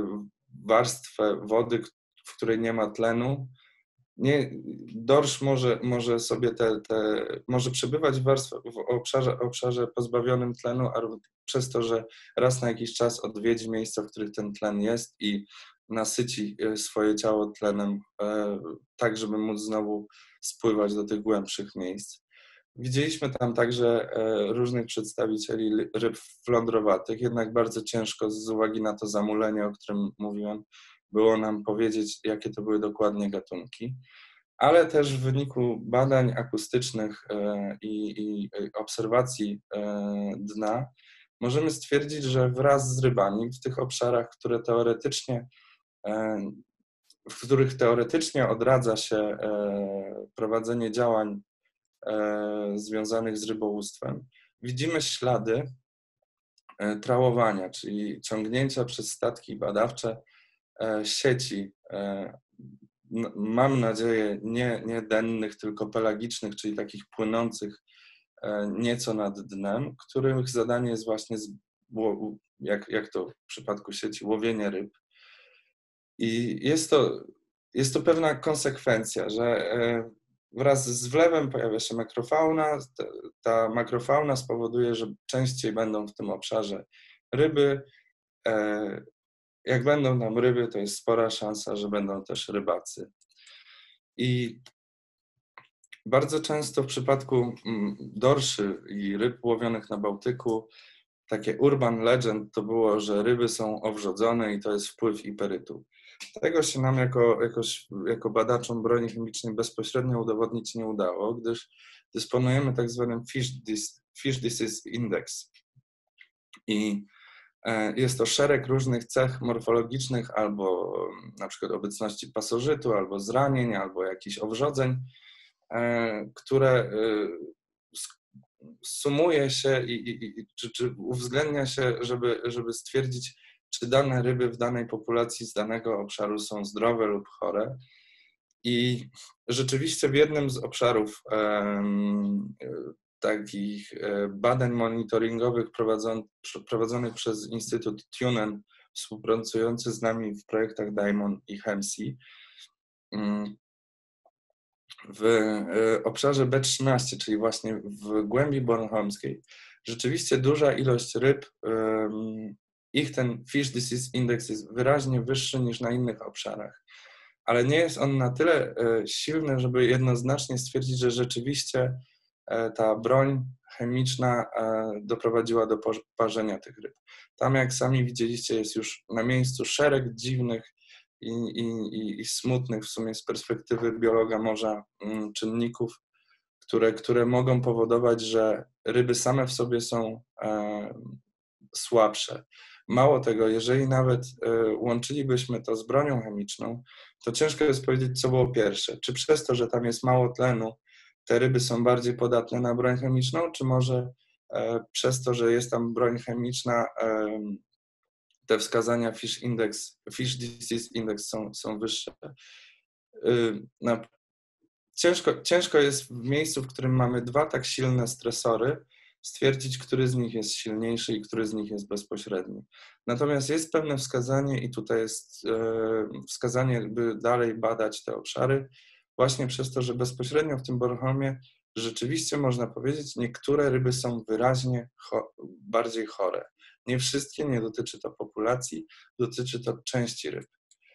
Speaker 2: warstwę wody, w której nie ma tlenu. Nie, dorsz może, może sobie te, te, może przebywać w, warstwie, w obszarze, obszarze pozbawionym tlenu, a przez to, że raz na jakiś czas odwiedzi miejsca, w których ten tlen jest i nasyci swoje ciało tlenem, e, tak żeby móc znowu spływać do tych głębszych miejsc. Widzieliśmy tam także e, różnych przedstawicieli ryb flądrowatych, jednak bardzo ciężko z uwagi na to zamulenie, o którym mówiłem, było nam powiedzieć, jakie to były dokładnie gatunki, ale też w wyniku badań akustycznych i, i obserwacji dna możemy stwierdzić, że wraz z rybami w tych obszarach, które teoretycznie, w których teoretycznie odradza się prowadzenie działań związanych z rybołówstwem, widzimy ślady trałowania, czyli ciągnięcia przez statki badawcze sieci, mam nadzieję, nie, nie dennych, tylko pelagicznych, czyli takich płynących nieco nad dnem, których zadanie jest właśnie, jak, jak to w przypadku sieci, łowienie ryb. I jest to, jest to pewna konsekwencja, że wraz z wlewem pojawia się makrofauna. Ta makrofauna spowoduje, że częściej będą w tym obszarze ryby. Jak będą tam ryby, to jest spora szansa, że będą też rybacy. I bardzo często w przypadku dorszy i ryb łowionych na Bałtyku takie urban legend to było, że ryby są owrzodzone i to jest wpływ iperytu. Tego się nam jako, jakoś, jako badaczom broni chemicznej bezpośrednio udowodnić nie udało, gdyż dysponujemy tak zwanym Fish, Fish Disease Index. I jest to szereg różnych cech morfologicznych, albo na przykład obecności pasożytu, albo zranień, albo jakichś owrzodzeń, które sumuje się i, i, i czy, czy uwzględnia się, żeby, żeby stwierdzić, czy dane ryby w danej populacji z danego obszaru są zdrowe lub chore. I rzeczywiście w jednym z obszarów um, takich badań monitoringowych prowadzonych przez Instytut Tunen, współpracujący z nami w projektach Diamond i Hemsi, w obszarze B trzynaście, czyli właśnie w głębi bornholmskiej, rzeczywiście duża ilość ryb, ich ten Fish Disease Index jest wyraźnie wyższy niż na innych obszarach. Ale nie jest on na tyle silny, żeby jednoznacznie stwierdzić, że rzeczywiście ta broń chemiczna doprowadziła do parzenia tych ryb. Tam, jak sami widzieliście, jest już na miejscu szereg dziwnych i, i, i smutnych w sumie z perspektywy biologa morza czynników, które, które mogą powodować, że ryby same w sobie są e, słabsze. Mało tego, jeżeli nawet e, łączylibyśmy to z bronią chemiczną, to ciężko jest powiedzieć, co było pierwsze. Czy przez to, że tam jest mało tlenu, te ryby są bardziej podatne na broń chemiczną, czy może e, przez to, że jest tam broń chemiczna, e, te wskazania Fish Index, Fish Disease Index są, są wyższe. Na, ciężko, ciężko jest w miejscu, w którym mamy dwa tak silne stresory, stwierdzić, który z nich jest silniejszy i który z nich jest bezpośredni. Natomiast jest pewne wskazanie i tutaj jest wskazanie, by dalej badać te obszary, właśnie przez to, że bezpośrednio w tym Bornholmie rzeczywiście można powiedzieć, niektóre ryby są wyraźnie cho- bardziej chore. Nie wszystkie, nie dotyczy to populacji, dotyczy to części ryb.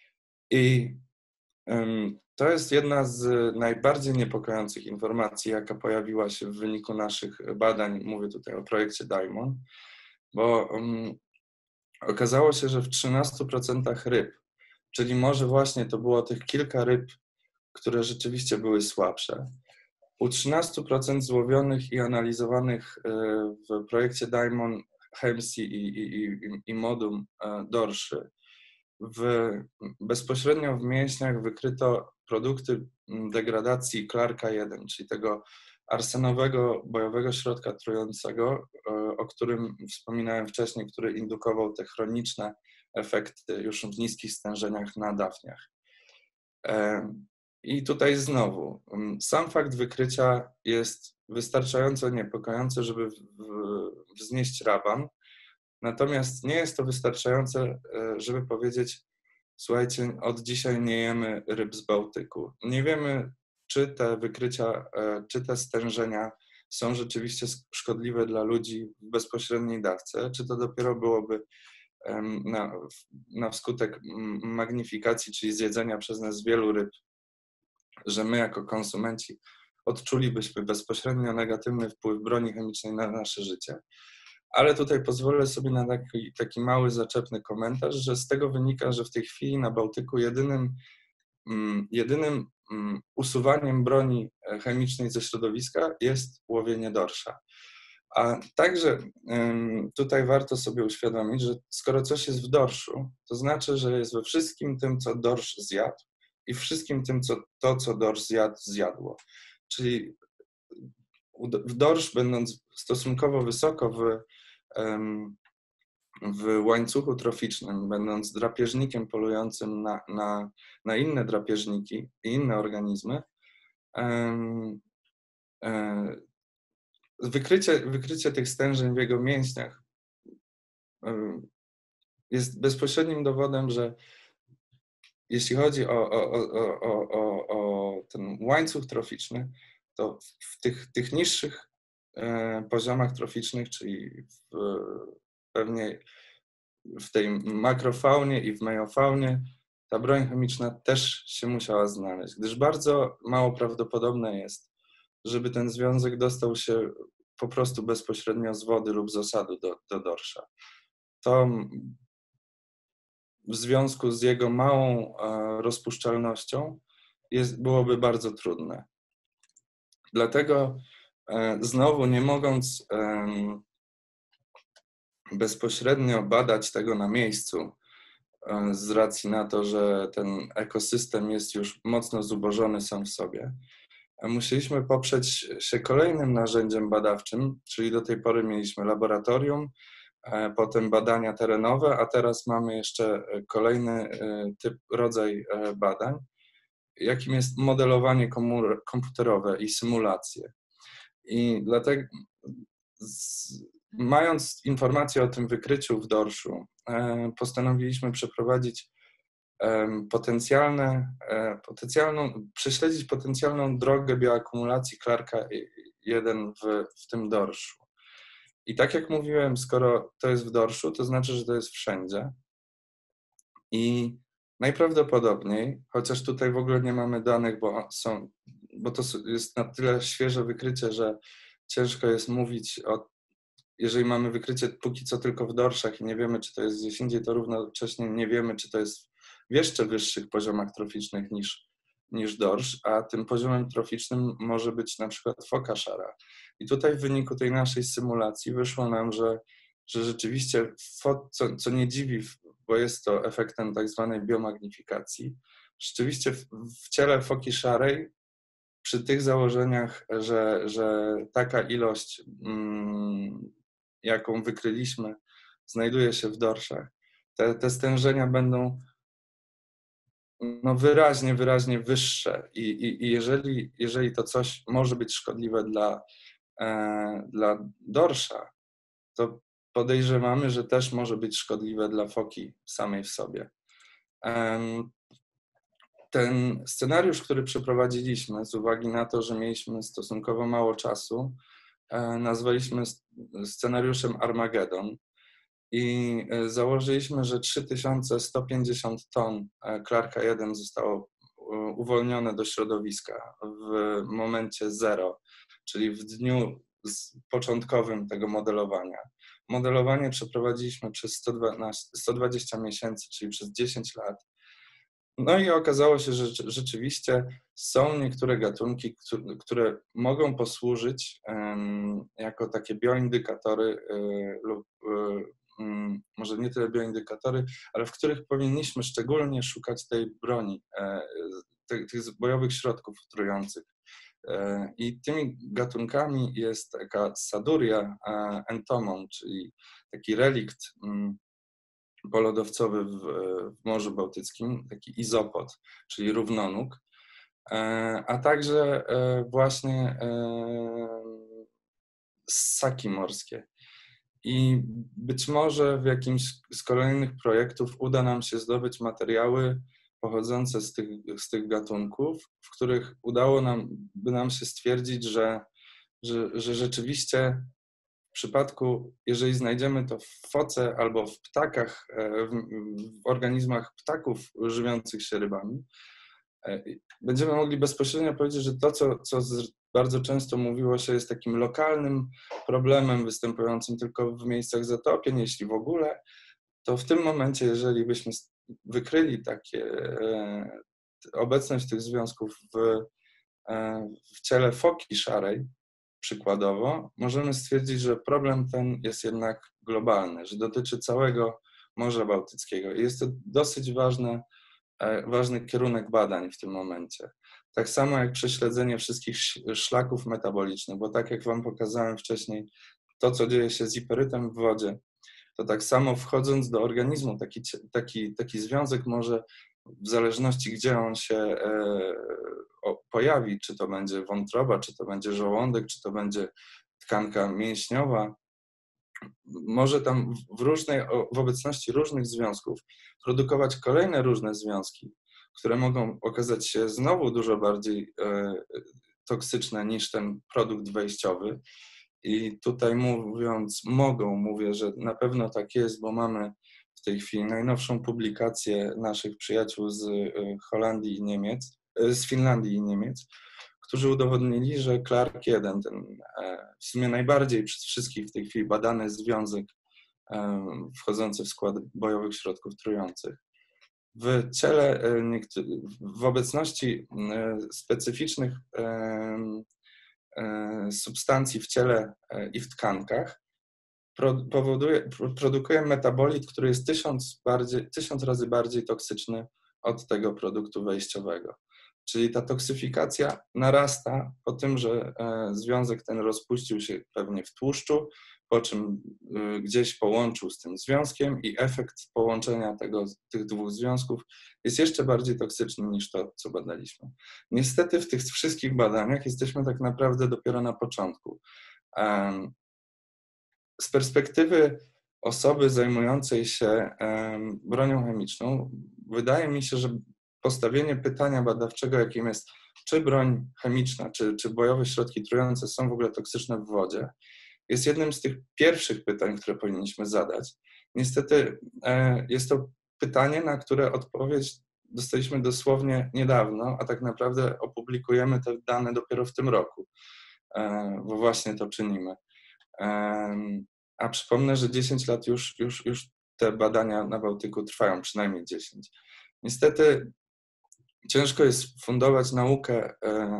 Speaker 2: I um, to jest jedna z najbardziej niepokojących informacji, jaka pojawiła się w wyniku naszych badań, mówię tutaj o projekcie Diamond, bo um, okazało się, że w trzynastu procentach ryb, czyli może właśnie to było tych kilka ryb, które rzeczywiście były słabsze, u trzynastu procent złowionych i analizowanych w projekcie Diamond, Hemsi i, i, i, i Modum dorszy, w, bezpośrednio w mięśniach wykryto produkty degradacji Clarka jeden, czyli tego arsenowego bojowego środka trującego, o którym wspominałem wcześniej, który indukował te chroniczne efekty już w niskich stężeniach na dafniach. I tutaj znowu, sam fakt wykrycia jest wystarczająco niepokojący, żeby wznieść raban, natomiast nie jest to wystarczające, żeby powiedzieć, słuchajcie, od dzisiaj nie jemy ryb z Bałtyku. Nie wiemy, czy te wykrycia, czy te stężenia są rzeczywiście szkodliwe dla ludzi w bezpośredniej dawce, czy to dopiero byłoby na, na wskutek magnifikacji, czyli zjedzenia przez nas wielu ryb, że my jako konsumenci odczulibyśmy bezpośrednio negatywny wpływ broni chemicznej na nasze życie. Ale tutaj pozwolę sobie na taki, taki mały, zaczepny komentarz, że z tego wynika, że w tej chwili na Bałtyku jedynym, jedynym usuwaniem broni chemicznej ze środowiska jest łowienie dorsza. A także tutaj warto sobie uświadomić, że skoro coś jest w dorszu, to znaczy, że jest we wszystkim tym, co dorsz zjadł i wszystkim tym, co to, co dorsz zjadł, zjadło. Czyli w dorsz, będąc stosunkowo wysoko w, w łańcuchu troficznym, będąc drapieżnikiem polującym na, na, na inne drapieżniki i inne organizmy, wykrycie, wykrycie tych stężeń w jego mięśniach jest bezpośrednim dowodem, że jeśli chodzi o, o, o, o, o, o ten łańcuch troficzny, to w tych, tych niższych poziomach troficznych, czyli w, pewnie w tej makrofaunie i w mejofaunie, ta broń chemiczna też się musiała znaleźć, gdyż bardzo mało prawdopodobne jest, żeby ten związek dostał się po prostu bezpośrednio z wody lub z osadu do, do dorsza. To w związku z jego małą rozpuszczalnością jest, byłoby bardzo trudne. Dlatego znowu, nie mogąc bezpośrednio badać tego na miejscu, z racji na to, że ten ekosystem jest już mocno zubożony sam w sobie, musieliśmy poprzeć się kolejnym narzędziem badawczym, czyli do tej pory mieliśmy laboratorium, potem badania terenowe, a teraz mamy jeszcze kolejny typ, rodzaj badań. jakim jest modelowanie komór, komputerowe i symulacje. I dlatego, z, mając informację o tym wykryciu w dorszu, e, postanowiliśmy przeprowadzić e, potencjalne, e, potencjalną, prześledzić potencjalną drogę bioakumulacji Clarka jeden w, w tym dorszu. I tak jak mówiłem, skoro to jest w dorszu, to znaczy, że to jest wszędzie. I najprawdopodobniej, chociaż tutaj w ogóle nie mamy danych, bo, są, bo to jest na tyle świeże wykrycie, że ciężko jest mówić o, jeżeli mamy wykrycie póki co tylko w dorszach i nie wiemy, czy to jest gdzieś indziej, to równocześnie nie wiemy, czy to jest w jeszcze wyższych poziomach troficznych niż, niż dorsz, a tym poziomem troficznym może być na przykład foka szara. I tutaj w wyniku tej naszej symulacji wyszło nam, że, że rzeczywiście, co, co nie dziwi, bo jest to efektem tak zwanej biomagnifikacji, rzeczywiście w, w ciele foki szarej przy tych założeniach, że, że taka ilość, mm, jaką wykryliśmy, znajduje się w dorszach, te, te stężenia będą no wyraźnie, wyraźnie wyższe i, i, i jeżeli, jeżeli to coś może być szkodliwe dla, e, dla dorsza, to podejrzewamy, że też może być szkodliwe dla foki samej w sobie. E, ten scenariusz, który przeprowadziliśmy z uwagi na to, że mieliśmy stosunkowo mało czasu, e, nazwaliśmy scenariuszem Armageddon. I założyliśmy, że trzy tysiące sto pięćdziesiąt ton Clarka jeden zostało uwolnione do środowiska w momencie zero, czyli w dniu początkowym tego modelowania. Modelowanie przeprowadziliśmy przez sto dwanaście, sto dwadzieścia miesięcy, czyli przez dziesięć lat. No i okazało się, że rzeczywiście są niektóre gatunki, które mogą posłużyć jako takie bioindykatory lub może nie tyle bioindykatory, ale w których powinniśmy szczególnie szukać tej broni, tych, tych bojowych środków trujących. I tymi gatunkami jest taka Saduria entomon, czyli taki relikt polodowcowy w, w Morzu Bałtyckim, taki izopod, czyli równonóg, a także właśnie ssaki morskie. I być może w jakimś z kolejnych projektów uda nam się zdobyć materiały pochodzące z tych, z tych gatunków, w których udało nam, by nam się stwierdzić, że, że, że rzeczywiście w przypadku, jeżeli znajdziemy to w foce albo w ptakach, w, w organizmach ptaków żywiących się rybami, będziemy mogli bezpośrednio powiedzieć, że to, co, co bardzo często mówiło się, jest takim lokalnym problemem występującym tylko w miejscach zatopień, jeśli w ogóle, to w tym momencie, jeżeli byśmy wykryli takie, e, obecność tych związków w, e, w ciele foki szarej, przykładowo, możemy stwierdzić, że problem ten jest jednak globalny, że dotyczy całego Morza Bałtyckiego. I jest to dosyć ważne, ważny kierunek badań w tym momencie. Tak samo jak prześledzenie wszystkich szlaków metabolicznych, bo tak jak Wam pokazałem wcześniej, to co dzieje się z iperytem w wodzie, to tak samo wchodząc do organizmu, taki, taki, taki związek może w zależności gdzie on się e, o, pojawi, czy to będzie wątroba, czy to będzie żołądek, czy to będzie tkanka mięśniowa, może tam w, różnej, w obecności różnych związków produkować kolejne różne związki, które mogą okazać się znowu dużo bardziej e, toksyczne niż ten produkt wejściowy. I tutaj mówiąc mogą, mówię, że na pewno tak jest, bo mamy w tej chwili najnowszą publikację naszych przyjaciół z Holandii i Niemiec, z Finlandii i Niemiec, którzy udowodnili, że Clark jeden, ten w sumie najbardziej przez wszystkich w tej chwili badany związek wchodzący w skład bojowych środków trujących, w ciele, w obecności specyficznych substancji w ciele i w tkankach powoduje, produkuje metabolit, który jest tysiąc, bardziej, tysiąc razy bardziej toksyczny od tego produktu wejściowego. Czyli ta toksyfikacja narasta po tym, że związek ten rozpuścił się pewnie w tłuszczu, po czym gdzieś połączył z tym związkiem i efekt połączenia tego, tych dwóch związków jest jeszcze bardziej toksyczny niż to, co badaliśmy. Niestety w tych wszystkich badaniach jesteśmy tak naprawdę dopiero na początku. Z perspektywy osoby zajmującej się bronią chemiczną, wydaje mi się, że postawienie pytania badawczego, jakim jest, czy broń chemiczna, czy, czy bojowe środki trujące są w ogóle toksyczne w wodzie, jest jednym z tych pierwszych pytań, które powinniśmy zadać. Niestety jest to pytanie, na które odpowiedź dostaliśmy dosłownie niedawno, a tak naprawdę opublikujemy te dane dopiero w tym roku, bo właśnie to czynimy. A przypomnę, że dziesięć lat już, już, już te badania na Bałtyku trwają, przynajmniej dziesięć. Niestety ciężko jest fundować naukę,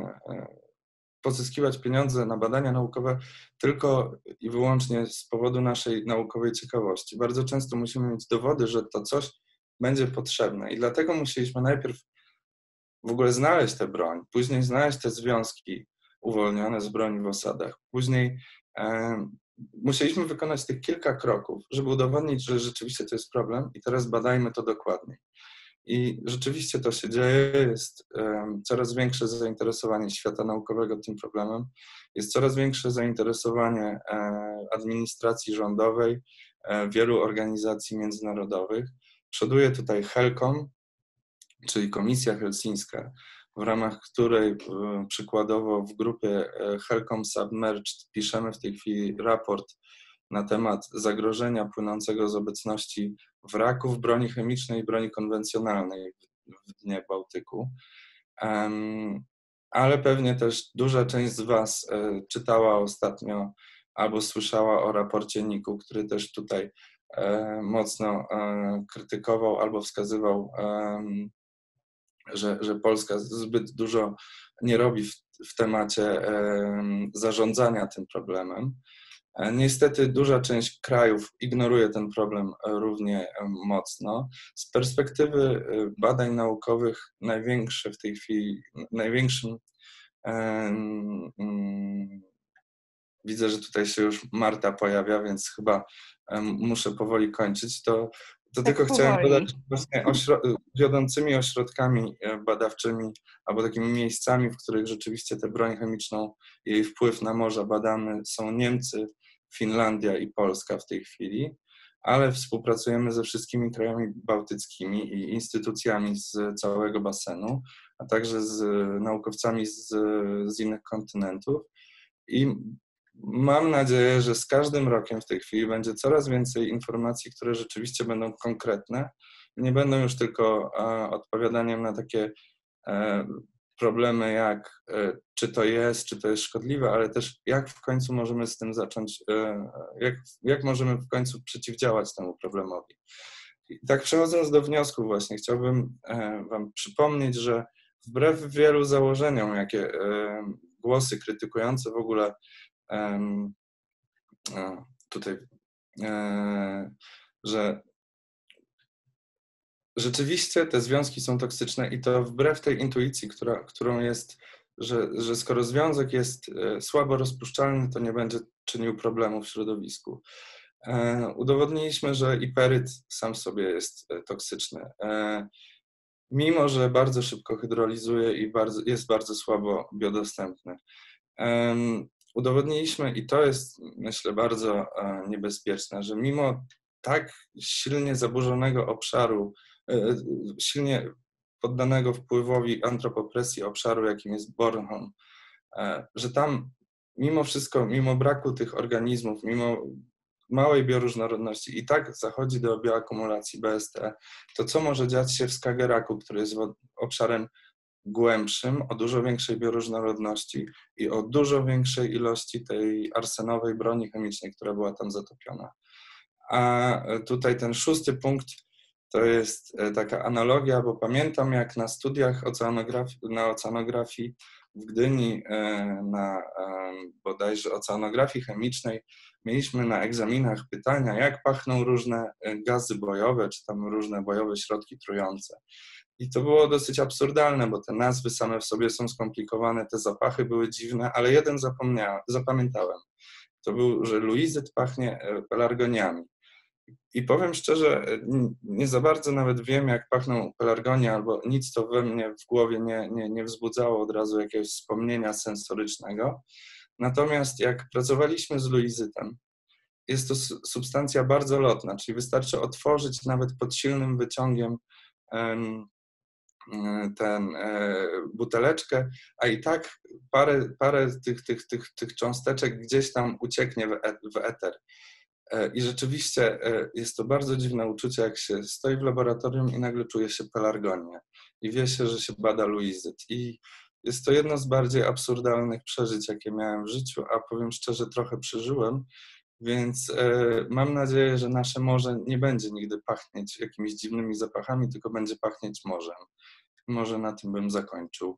Speaker 2: pozyskiwać pieniądze na badania naukowe tylko i wyłącznie z powodu naszej naukowej ciekawości. Bardzo często musimy mieć dowody, że to coś będzie potrzebne i dlatego musieliśmy najpierw w ogóle znaleźć tę broń, później znaleźć te związki uwolnione z broni w osadach, później e, musieliśmy wykonać tych kilka kroków, żeby udowodnić, że rzeczywiście to jest problem i teraz badajmy to dokładniej. I rzeczywiście to się dzieje, jest um, coraz większe zainteresowanie świata naukowego tym problemem, jest coraz większe zainteresowanie e, administracji rządowej, e, wielu organizacji międzynarodowych. Przoduje tutaj HELCOM, czyli Komisja Helsińska, w ramach której e, przykładowo w grupie e, HELCOM Submerged piszemy w tej chwili raport na temat zagrożenia płynącego z obecności wraków broni chemicznej i broni konwencjonalnej w dnie Bałtyku. Um, ale pewnie też duża część z Was e, czytała ostatnio albo słyszała o raporcie niku, który też tutaj e, mocno e, krytykował albo wskazywał, e, że, że Polska zbyt dużo nie robi w, w temacie e, zarządzania tym problemem. Niestety duża część krajów ignoruje ten problem równie mocno. Z perspektywy badań naukowych największe w tej chwili, największym um, um, widzę, że tutaj się już Marta pojawia, więc chyba um, muszę powoli kończyć, to, to
Speaker 1: tak
Speaker 2: tylko
Speaker 1: powoli.
Speaker 2: chciałem dodać, że właśnie ośro- wiodącymi ośrodkami badawczymi albo takimi miejscami, w których rzeczywiście tę broń chemiczną, jej wpływ na morza badamy, są Niemcy, Finlandia i Polska w tej chwili, ale współpracujemy ze wszystkimi krajami bałtyckimi i instytucjami z całego basenu, a także z naukowcami z, z innych kontynentów. I mam nadzieję, że z każdym rokiem w tej chwili będzie coraz więcej informacji, które rzeczywiście będą konkretne. Nie będą już tylko a, odpowiadaniem na takie a, problemy jak czy to jest, czy to jest szkodliwe, ale też jak w końcu możemy z tym zacząć, jak, jak możemy w końcu przeciwdziałać temu problemowi. I tak przechodząc do wniosków właśnie, chciałbym Wam przypomnieć, że wbrew wielu założeniom, jakie głosy krytykujące w ogóle tutaj, że rzeczywiście te związki są toksyczne i to wbrew tej intuicji, która, którą jest, że, że skoro związek jest słabo rozpuszczalny, to nie będzie czynił problemu w środowisku. E, udowodniliśmy, że iperyt sam sobie jest toksyczny. E, mimo, że bardzo szybko hydrolizuje i bardzo, jest bardzo słabo biodostępny. E, udowodniliśmy, i to jest, myślę, bardzo niebezpieczne, że mimo tak silnie zaburzonego obszaru, silnie poddanego wpływowi antropopresji obszaru, jakim jest Bornholm, że tam mimo wszystko, mimo braku tych organizmów, mimo małej bioróżnorodności i tak zachodzi do bioakumulacji B S T, to co może dziać się w Skageraku, który jest obszarem głębszym, o dużo większej bioróżnorodności i o dużo większej ilości tej arsenowej broni chemicznej, która była tam zatopiona. A tutaj ten szósty punkt to jest taka analogia, bo pamiętam, jak na studiach oceanografii, na oceanografii w Gdyni, na bodajże oceanografii chemicznej, mieliśmy na egzaminach pytania, jak pachną różne gazy bojowe, czy tam różne bojowe środki trujące. I to było dosyć absurdalne, bo te nazwy same w sobie są skomplikowane, te zapachy były dziwne, ale jeden zapomniałem, zapamiętałem. To był, że Louiset pachnie pelargoniami. I powiem szczerze, nie za bardzo nawet wiem, jak pachną pelargonie, albo nic to we mnie w głowie nie, nie, nie wzbudzało od razu jakiegoś wspomnienia sensorycznego. Natomiast jak pracowaliśmy z Louisetem, jest to substancja bardzo lotna, czyli wystarczy otworzyć nawet pod silnym wyciągiem ten buteleczkę, a i tak parę, parę tych, tych, tych, tych cząsteczek gdzieś tam ucieknie w eter. I rzeczywiście jest to bardzo dziwne uczucie, jak się stoi w laboratorium i nagle czuje się pelargonię i wie się, że się bada Louiset. I jest to jedno z bardziej absurdalnych przeżyć, jakie miałem w życiu, a powiem szczerze, trochę przeżyłem, więc mam nadzieję, że nasze morze nie będzie nigdy pachnieć jakimiś dziwnymi zapachami, tylko będzie pachnieć morzem. Może na tym bym zakończył.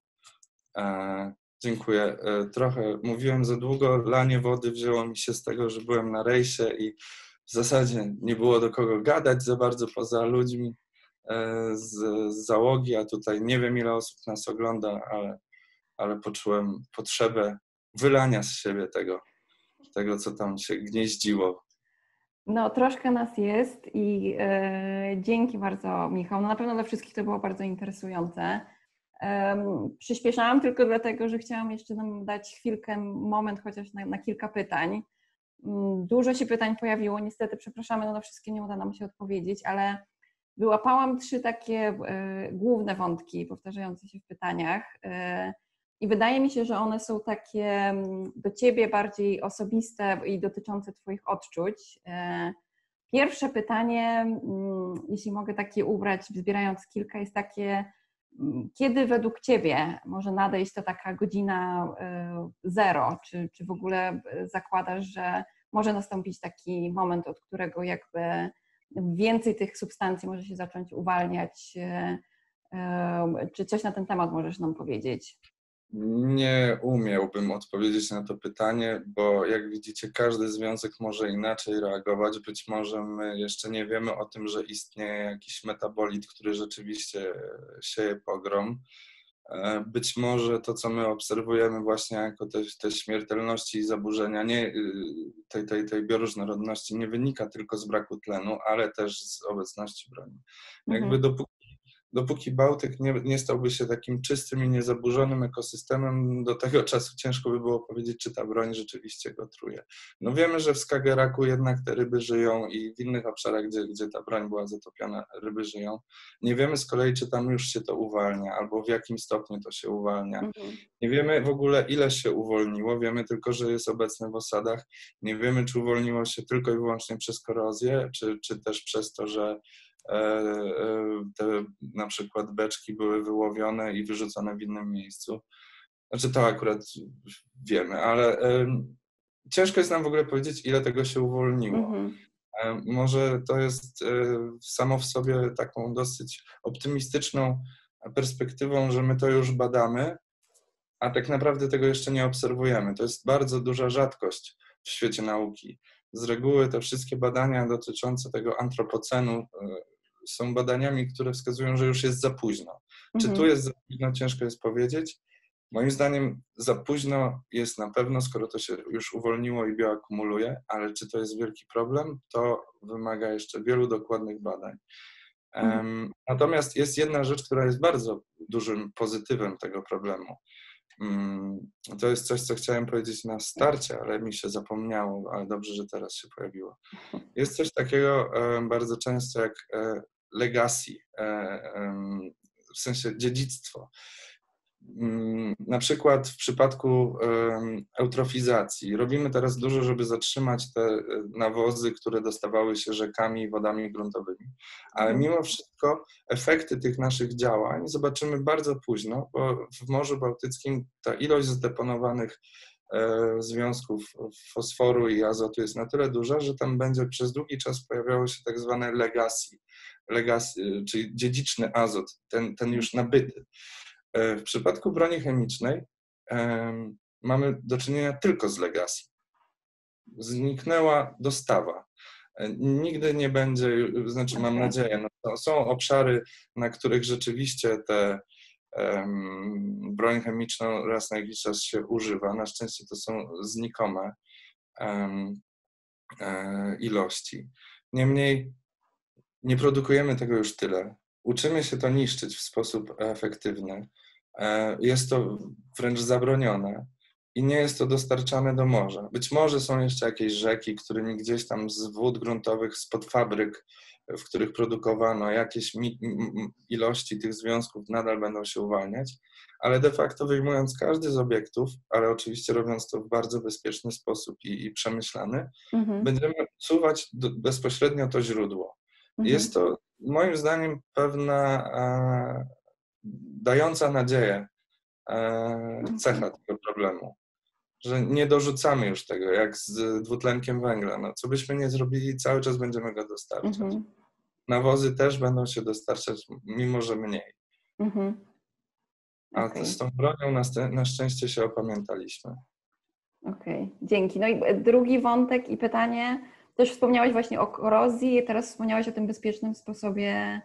Speaker 2: Dziękuję. Trochę mówiłem za długo. Lanie wody wzięło mi się z tego, że byłem na rejsie i w zasadzie nie było do kogo gadać za bardzo poza ludźmi z, z załogi, a tutaj nie wiem, ile osób nas ogląda, ale, ale poczułem potrzebę wylania z siebie tego, tego, co tam się gnieździło.
Speaker 1: No, troszkę nas jest i e, dzięki bardzo, Michał. No, na pewno dla wszystkich to było bardzo interesujące. Um, przyspieszałam tylko dlatego, że chciałam jeszcze nam dać chwilkę, moment chociaż na, na kilka pytań. Um, dużo się pytań pojawiło, niestety, przepraszamy, no na wszystkie nie uda nam się odpowiedzieć, ale wyłapałam trzy takie e, główne wątki powtarzające się w pytaniach e, i wydaje mi się, że one są takie do Ciebie bardziej osobiste i dotyczące Twoich odczuć. E, pierwsze pytanie, jeśli mogę takie ubrać, zbierając kilka, jest takie: kiedy według Ciebie może nadejść to taka godzina zero? Czy, czy w ogóle zakładasz, że może nastąpić taki moment, od którego jakby więcej tych substancji może się zacząć uwalniać? Czy coś na ten temat możesz nam powiedzieć?
Speaker 2: Nie umiałbym odpowiedzieć na to pytanie, bo jak widzicie, każdy związek może inaczej reagować. Być może my jeszcze nie wiemy o tym, że istnieje jakiś metabolit, który rzeczywiście sieje pogrom. Być może to, co my obserwujemy właśnie jako te, te śmiertelności i zaburzenia nie, tej, tej, tej bioróżnorodności nie wynika tylko z braku tlenu, ale też z obecności broni. Mhm. Jakby dopóki Dopóki Bałtyk nie, nie stałby się takim czystym i niezaburzonym ekosystemem, do tego czasu ciężko by było powiedzieć, czy ta broń rzeczywiście go truje. No wiemy, że w Skageraku jednak te ryby żyją i w innych obszarach, gdzie, gdzie ta broń była zatopiona, ryby żyją. Nie wiemy z kolei, czy tam już się to uwalnia, albo w jakim stopniu to się uwalnia. Mhm. Nie wiemy w ogóle, ile się uwolniło, wiemy tylko, że jest obecne w osadach. Nie wiemy, czy uwolniło się tylko i wyłącznie przez korozję, czy, czy też przez to, że te na przykład beczki były wyłowione i wyrzucone w innym miejscu. Znaczy to akurat wiemy, ale ciężko jest nam w ogóle powiedzieć, ile tego się uwolniło. Mhm. Może to jest samo w sobie taką dosyć optymistyczną perspektywą, że my to już badamy, a tak naprawdę tego jeszcze nie obserwujemy. To jest bardzo duża rzadkość w świecie nauki. Z reguły te wszystkie badania dotyczące tego antropocenu są badaniami, które wskazują, że już jest za późno. Mhm. Czy tu jest za późno, ciężko jest powiedzieć. Moim zdaniem za późno jest na pewno, skoro to się już uwolniło i bioakumuluje, ale czy to jest wielki problem, to wymaga jeszcze wielu dokładnych badań. Mhm. Um, natomiast jest jedna rzecz, która jest bardzo dużym pozytywem tego problemu. Um, to jest coś, co chciałem powiedzieć na starcie, ale mi się zapomniało, ale dobrze, że teraz się pojawiło. Jest coś takiego um, bardzo często jak um, legacy, w sensie dziedzictwo. Na przykład w przypadku eutrofizacji robimy teraz dużo, żeby zatrzymać te nawozy, które dostawały się rzekami i wodami gruntowymi. Ale mimo wszystko efekty tych naszych działań zobaczymy bardzo późno, bo w Morzu Bałtyckim ta ilość zdeponowanych związków fosforu i azotu jest na tyle duża, że tam będzie przez długi czas pojawiało się tak zwane legacy, legacy, czyli dziedziczny azot, ten, ten już nabyty. W przypadku broni chemicznej um, mamy do czynienia tylko z legacy. Zniknęła dostawa. Nigdy nie będzie, znaczy mam
Speaker 1: Okay.
Speaker 2: nadzieję, no, to są obszary, na których rzeczywiście te um, broń chemiczną raz na jakiś czas się używa. Na szczęście to są znikome um, e, ilości. Niemniej nie produkujemy tego już tyle. Uczymy się to niszczyć w sposób efektywny. E, jest to wręcz zabronione. I nie jest to dostarczane do morza. Być może są jeszcze jakieś rzeki, którymi gdzieś tam z wód gruntowych, spod fabryk, w których produkowano jakieś mi, m, ilości tych związków nadal będą się uwalniać, ale de facto wyjmując każdy z obiektów, ale oczywiście robiąc to w bardzo bezpieczny sposób i, i przemyślany,
Speaker 1: Mhm.
Speaker 2: będziemy usuwać do, bezpośrednio to źródło.
Speaker 1: Mhm.
Speaker 2: Jest to moim zdaniem pewna e, dająca nadzieję e, cecha tego problemu, że nie dorzucamy już tego, jak z dwutlenkiem węgla. No, co byśmy nie zrobili, cały czas będziemy go dostarczać.
Speaker 1: Mhm.
Speaker 2: Nawozy też będą się dostarczać, mimo że mniej.
Speaker 1: Mhm.
Speaker 2: A
Speaker 1: Okay.
Speaker 2: z tą bronią na, na szczęście się opamiętaliśmy.
Speaker 1: Okej, okay. Dzięki. No i drugi wątek i pytanie. Też wspomniałeś właśnie o korozji, teraz wspomniałeś o tym bezpiecznym sposobie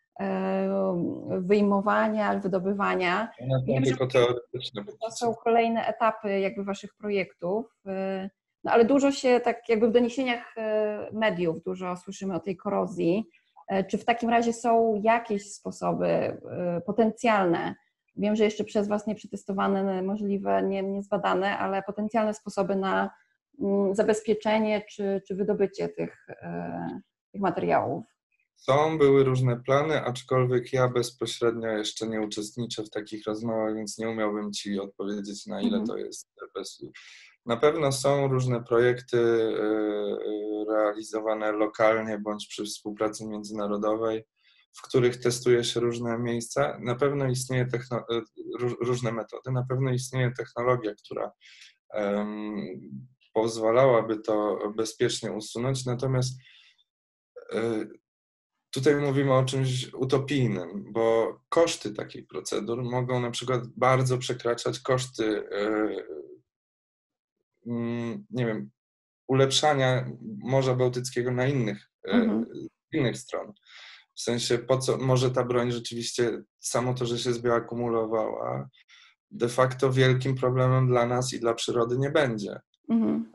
Speaker 1: wyjmowania, wydobywania.
Speaker 2: Wiem, tylko teoretyczne.
Speaker 1: To są kolejne etapy jakby waszych projektów, no ale dużo się tak jakby w doniesieniach mediów dużo słyszymy o tej korozji. Czy w takim razie są jakieś sposoby potencjalne, wiem, że jeszcze przez was nie przetestowane, możliwe, nie, nie zbadane, ale potencjalne sposoby na zabezpieczenie czy, czy wydobycie tych, tych materiałów?
Speaker 2: Są, były różne plany, aczkolwiek ja bezpośrednio jeszcze nie uczestniczę w takich rozmowach, więc nie umiałbym ci odpowiedzieć, na ile to jest bez... Na pewno są różne projekty realizowane lokalnie bądź przy współpracy międzynarodowej, w których testuje się różne miejsca. Na pewno istnieje techno... różne metody, na pewno istnieje technologia, która um, pozwalałaby to bezpiecznie usunąć, natomiast tutaj mówimy o czymś utopijnym, bo koszty takich procedur mogą na przykład bardzo przekraczać koszty, nie wiem, ulepszania Morza Bałtyckiego na innych, mhm. innych stron. W sensie, po co może ta broń rzeczywiście, samo to, że się zbioakumulowała, de facto wielkim problemem dla nas i dla przyrody nie będzie. Mhm.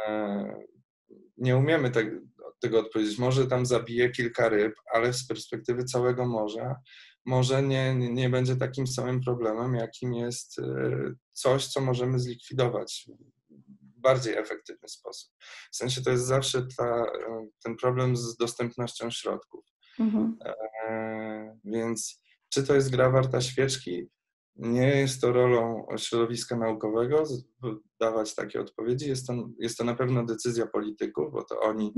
Speaker 2: Nie umiemy tego, tego odpowiedzieć. Może tam zabije kilka ryb, ale z perspektywy całego morza może nie, nie będzie takim samym problemem, jakim jest coś, co możemy zlikwidować w bardziej efektywny sposób. W sensie to jest zawsze ta, ten problem z dostępnością środków. Mhm. E, więc czy to jest gra warta świeczki? Nie jest to rolą środowiska naukowego dawać takie odpowiedzi. Jest to, jest to na pewno decyzja polityków, bo to oni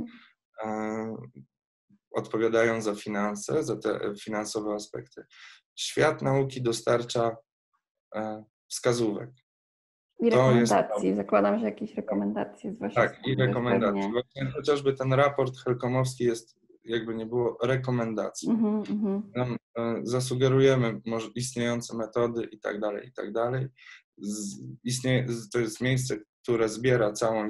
Speaker 2: e, odpowiadają za finanse, za te finansowe aspekty. Świat nauki dostarcza e, wskazówek.
Speaker 1: I rekomendacji. To Zakładam, że jakieś rekomendacje z waszej
Speaker 2: Tak, i rekomendacje. Właśnie chociażby ten raport helkomowski jest, jakby nie było, rekomendacją. Mm -hmm. Tam e, zasugerujemy może istniejące metody i tak dalej, i tak dalej. Z, istnieje, to jest miejsce, które zbiera całą,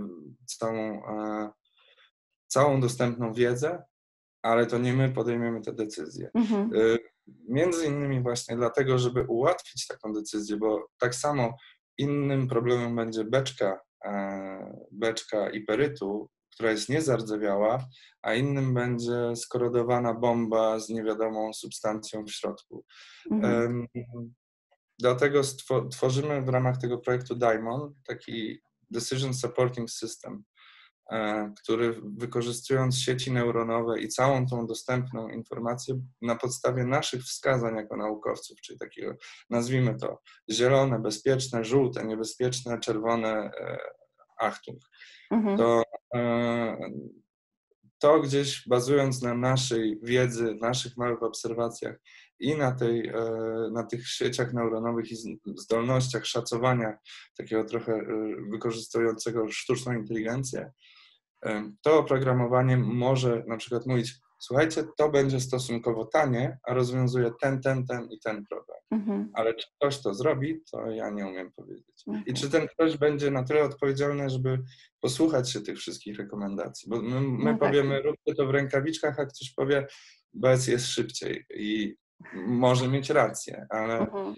Speaker 2: całą, e, całą dostępną wiedzę, ale to nie my podejmiemy te decyzje. Mm -hmm. e, między innymi właśnie dlatego, żeby ułatwić taką decyzję, bo tak samo innym problemem będzie beczka, e, beczka iperytu, która jest niezardzewiała, a innym będzie skorodowana bomba z niewiadomą substancją w środku. Mhm. Um, dlatego tworzymy w ramach tego projektu DIAMOND taki Decision Supporting System, e, który wykorzystując sieci neuronowe i całą tą dostępną informację na podstawie naszych wskazań jako naukowców, czyli takiego, nazwijmy to, zielone, bezpieczne, żółte, niebezpieczne, czerwone, e, Achtung. Mhm. To, e, to gdzieś bazując na naszej wiedzy, naszych małych obserwacjach i na, tej, e, na tych sieciach neuronowych i zdolnościach szacowania, takiego trochę e, wykorzystującego sztuczną inteligencję, e, to oprogramowanie może na przykład mówić, słuchajcie, to będzie stosunkowo tanie, a rozwiązuje ten, ten, ten i ten problem.
Speaker 1: Mhm.
Speaker 2: Ale czy ktoś to zrobi, to ja nie umiem powiedzieć.
Speaker 1: Okay.
Speaker 2: I czy ten ktoś będzie na tyle odpowiedzialny, żeby posłuchać się tych wszystkich rekomendacji? Bo my, my
Speaker 1: no
Speaker 2: powiemy,
Speaker 1: tak.
Speaker 2: róbcie to w rękawiczkach, a ktoś powie, bez jest szybciej i może mieć rację, ale...
Speaker 1: Mhm.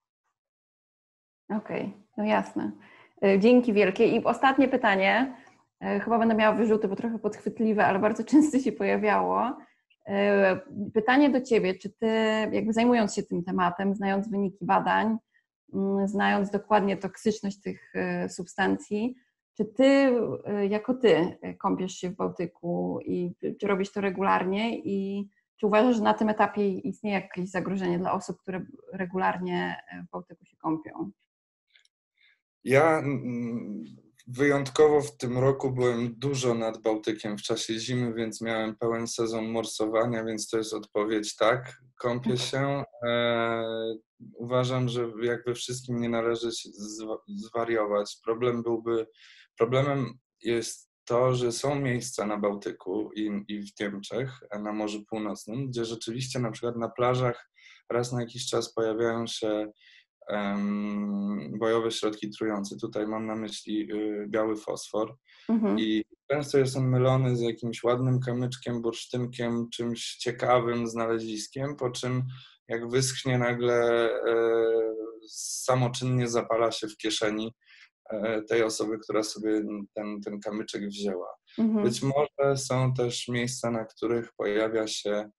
Speaker 1: Okej, okay. No jasne. Dzięki wielkie. I ostatnie pytanie, chyba będę miała wyrzuty, bo trochę podchwytliwe, ale bardzo często się pojawiało. Pytanie do Ciebie, czy Ty, jakby zajmując się tym tematem, znając wyniki badań, znając dokładnie toksyczność tych substancji, czy Ty, jako Ty, kąpiesz się w Bałtyku i czy robisz to regularnie i czy uważasz, że na tym etapie istnieje jakieś zagrożenie dla osób, które regularnie w Bałtyku się kąpią?
Speaker 2: Ja wyjątkowo w tym roku byłem dużo nad Bałtykiem w czasie zimy, więc miałem pełen sezon morsowania, więc to jest odpowiedź tak, kąpię się. E, uważam, że jak we wszystkim nie należy się zwariować. Problem byłby, problemem jest to, że są miejsca na Bałtyku i, i w Niemczech, na Morzu Północnym, gdzie rzeczywiście na przykład na plażach raz na jakiś czas pojawiają się bojowe środki trujące. Tutaj mam na myśli biały fosfor. Mhm. I często jest on mylony z jakimś ładnym kamyczkiem, bursztynkiem, czymś ciekawym znaleziskiem, po czym jak wyschnie, nagle samoczynnie zapala się w kieszeni tej osoby, która sobie ten, ten kamyczek wzięła. Mhm. Być może są też miejsca, na których pojawia się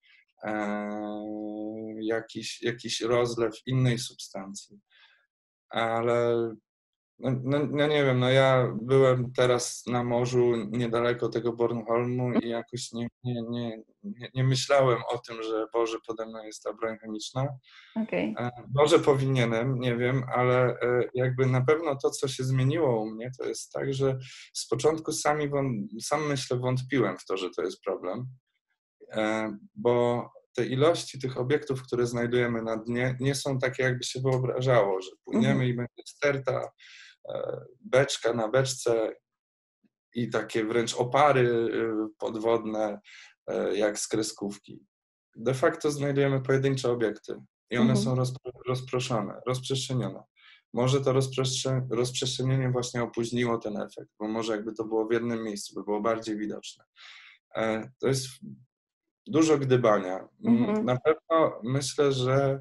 Speaker 2: jakiś, jakiś rozlew innej substancji. Ale no, no, no nie wiem, no ja byłem teraz na morzu niedaleko tego Bornholmu i jakoś nie, nie, nie, nie, nie myślałem o tym, że Boże, pode mną jest ta broń chemiczna. Okay. Może powinienem, nie wiem, ale jakby na pewno to, co się zmieniło u mnie, to jest tak, że z początku sami, sam myślę wątpiłem w to, że to jest problem, bo te ilości tych obiektów, które znajdujemy na dnie, nie są takie, jakby się wyobrażało, że płyniemy mhm. i będzie sterta, beczka na beczce i takie wręcz opary podwodne, jak z kreskówki. De facto znajdujemy pojedyncze obiekty i one mhm. są rozproszone, rozprzestrzenione. Może to rozprzestrze- rozprzestrzenienie właśnie opóźniło ten efekt, bo może jakby to było w jednym miejscu, by było bardziej widoczne. To jest dużo gdybania. Mhm. Na pewno myślę, że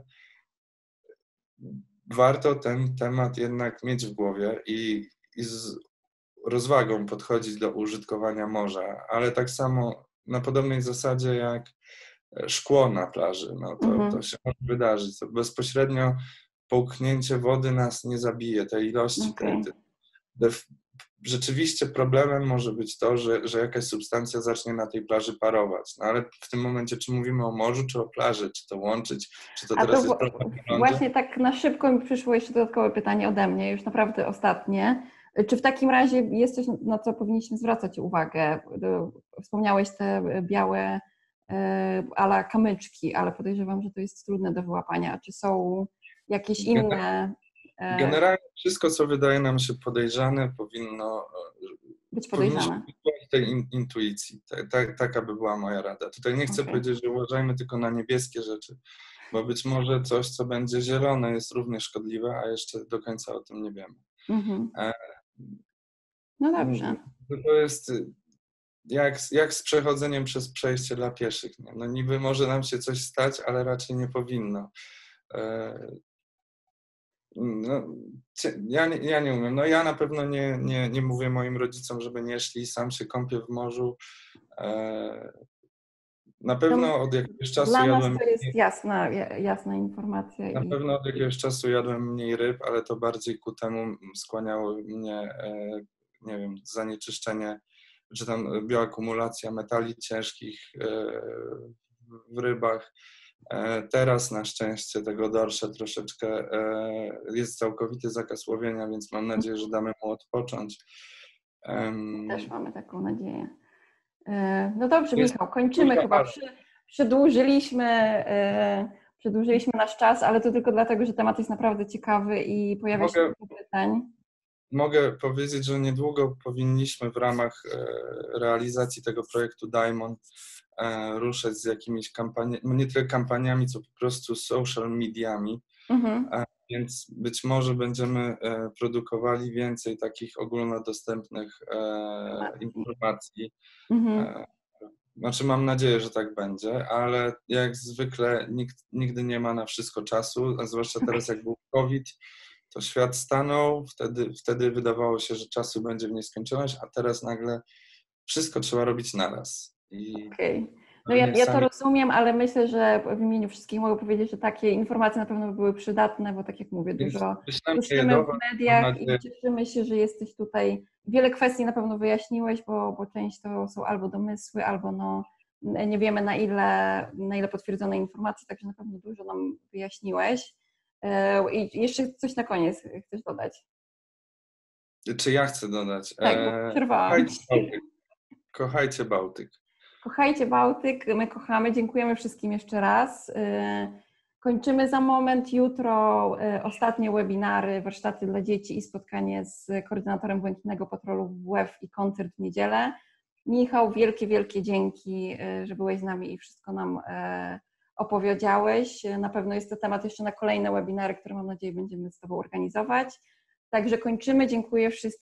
Speaker 2: warto ten temat jednak mieć w głowie i, i z rozwagą podchodzić do użytkowania morza, ale tak samo na podobnej zasadzie jak szkło na plaży. No to, mhm. to się może wydarzyć. To bezpośrednio połknięcie wody nas nie zabije. Te ilości, okay. te, te, te, rzeczywiście problemem może być to, że, że jakaś substancja zacznie na tej plaży parować. No ale w tym momencie, czy mówimy o morzu, czy o plaży, czy to łączyć, czy to
Speaker 1: A
Speaker 2: teraz
Speaker 1: to
Speaker 2: jest problem w
Speaker 1: właśnie tak na szybko mi przyszło jeszcze dodatkowe pytanie ode mnie, już naprawdę ostatnie. Czy w takim razie jest coś, na co powinniśmy zwracać uwagę? Wspomniałeś te białe ala kamyczki, ale podejrzewam, że to jest trudne do wyłapania. Czy są jakieś inne...
Speaker 2: Generalnie wszystko, co wydaje nam się podejrzane, powinno
Speaker 1: być podejrzane.
Speaker 2: Powinniśmy tej in, intuicji. Tak, tak, taka by była moja rada. Tutaj nie chcę okay. powiedzieć, że uważajmy tylko na niebieskie rzeczy, bo być może coś, co będzie zielone, jest również szkodliwe, a jeszcze do końca o tym nie wiemy. Mm-hmm.
Speaker 1: No dobrze.
Speaker 2: To jest jak, jak z przechodzeniem przez przejście dla pieszych. No niby może nam się coś stać, ale raczej nie powinno. No, ja, nie, ja nie umiem. No ja na pewno nie, nie, nie mówię moim rodzicom, żeby nie szli, sam się kąpię w morzu. Na pewno od jakiegoś czasu
Speaker 1: Dla
Speaker 2: jadłem...
Speaker 1: nas to jest jasna, jasna informacja.
Speaker 2: Na
Speaker 1: i...
Speaker 2: pewno od jakiegoś czasu jadłem mniej ryb, ale to bardziej ku temu skłaniało mnie, nie wiem, zanieczyszczenie, czy tam bioakumulacja metali ciężkich w rybach. Teraz na szczęście tego dorsza troszeczkę jest całkowity zakaz łowienia, więc mam nadzieję, że damy mu odpocząć.
Speaker 1: Też mamy taką nadzieję. No dobrze, Michał, kończymy chyba. Przy, przedłużyliśmy, przedłużyliśmy nasz czas, ale to tylko dlatego, że temat jest naprawdę ciekawy i pojawia się
Speaker 2: Mogę,
Speaker 1: dużo pytań.
Speaker 2: Mogę powiedzieć, że niedługo powinniśmy w ramach realizacji tego projektu Diamond ruszać z jakimiś kampaniami, nie tyle kampaniami, co po prostu social mediami,
Speaker 1: Mhm.
Speaker 2: więc być może będziemy produkowali więcej takich ogólnodostępnych informacji.
Speaker 1: Mhm.
Speaker 2: Znaczy mam nadzieję, że tak będzie, ale jak zwykle nikt nigdy nie ma na wszystko czasu, a zwłaszcza teraz jak był COVID, to świat stanął, wtedy, wtedy wydawało się, że czasu będzie w nieskończoność, a teraz nagle wszystko trzeba robić naraz. I
Speaker 1: Okej. No ja,
Speaker 2: niech
Speaker 1: ja to
Speaker 2: sami...
Speaker 1: rozumiem, ale myślę, że w imieniu wszystkich mogę powiedzieć, że takie informacje na pewno by były przydatne, bo tak jak mówię,
Speaker 2: Więc
Speaker 1: dużo
Speaker 2: wyślemy je
Speaker 1: słyszymy
Speaker 2: do
Speaker 1: w
Speaker 2: was, mam
Speaker 1: mediach
Speaker 2: nadzieję.
Speaker 1: i cieszymy się, że jesteś tutaj. Wiele kwestii na pewno wyjaśniłeś, bo, bo część to są albo domysły, albo no, nie wiemy na ile, na ile potwierdzone informacje, także na pewno dużo nam wyjaśniłeś. I jeszcze coś na koniec chcesz dodać?
Speaker 2: Czy ja chcę dodać?
Speaker 1: Tak, bo
Speaker 2: Eee,
Speaker 1: przerwałam.
Speaker 2: kochajcie Bałtyk. Kochajcie Bałtyk.
Speaker 1: Kochajcie Bałtyk, my kochamy, dziękujemy wszystkim jeszcze raz. Kończymy za moment, jutro ostatnie webinary, warsztaty dla dzieci i spotkanie z koordynatorem Błękitnego Patrolu W W F i koncert w niedzielę. Michał, wielkie, wielkie dzięki, że byłeś z nami i wszystko nam opowiedziałeś. Na pewno jest to temat jeszcze na kolejne webinary, które mam nadzieję będziemy z Tobą organizować. Także kończymy, dziękuję wszystkim.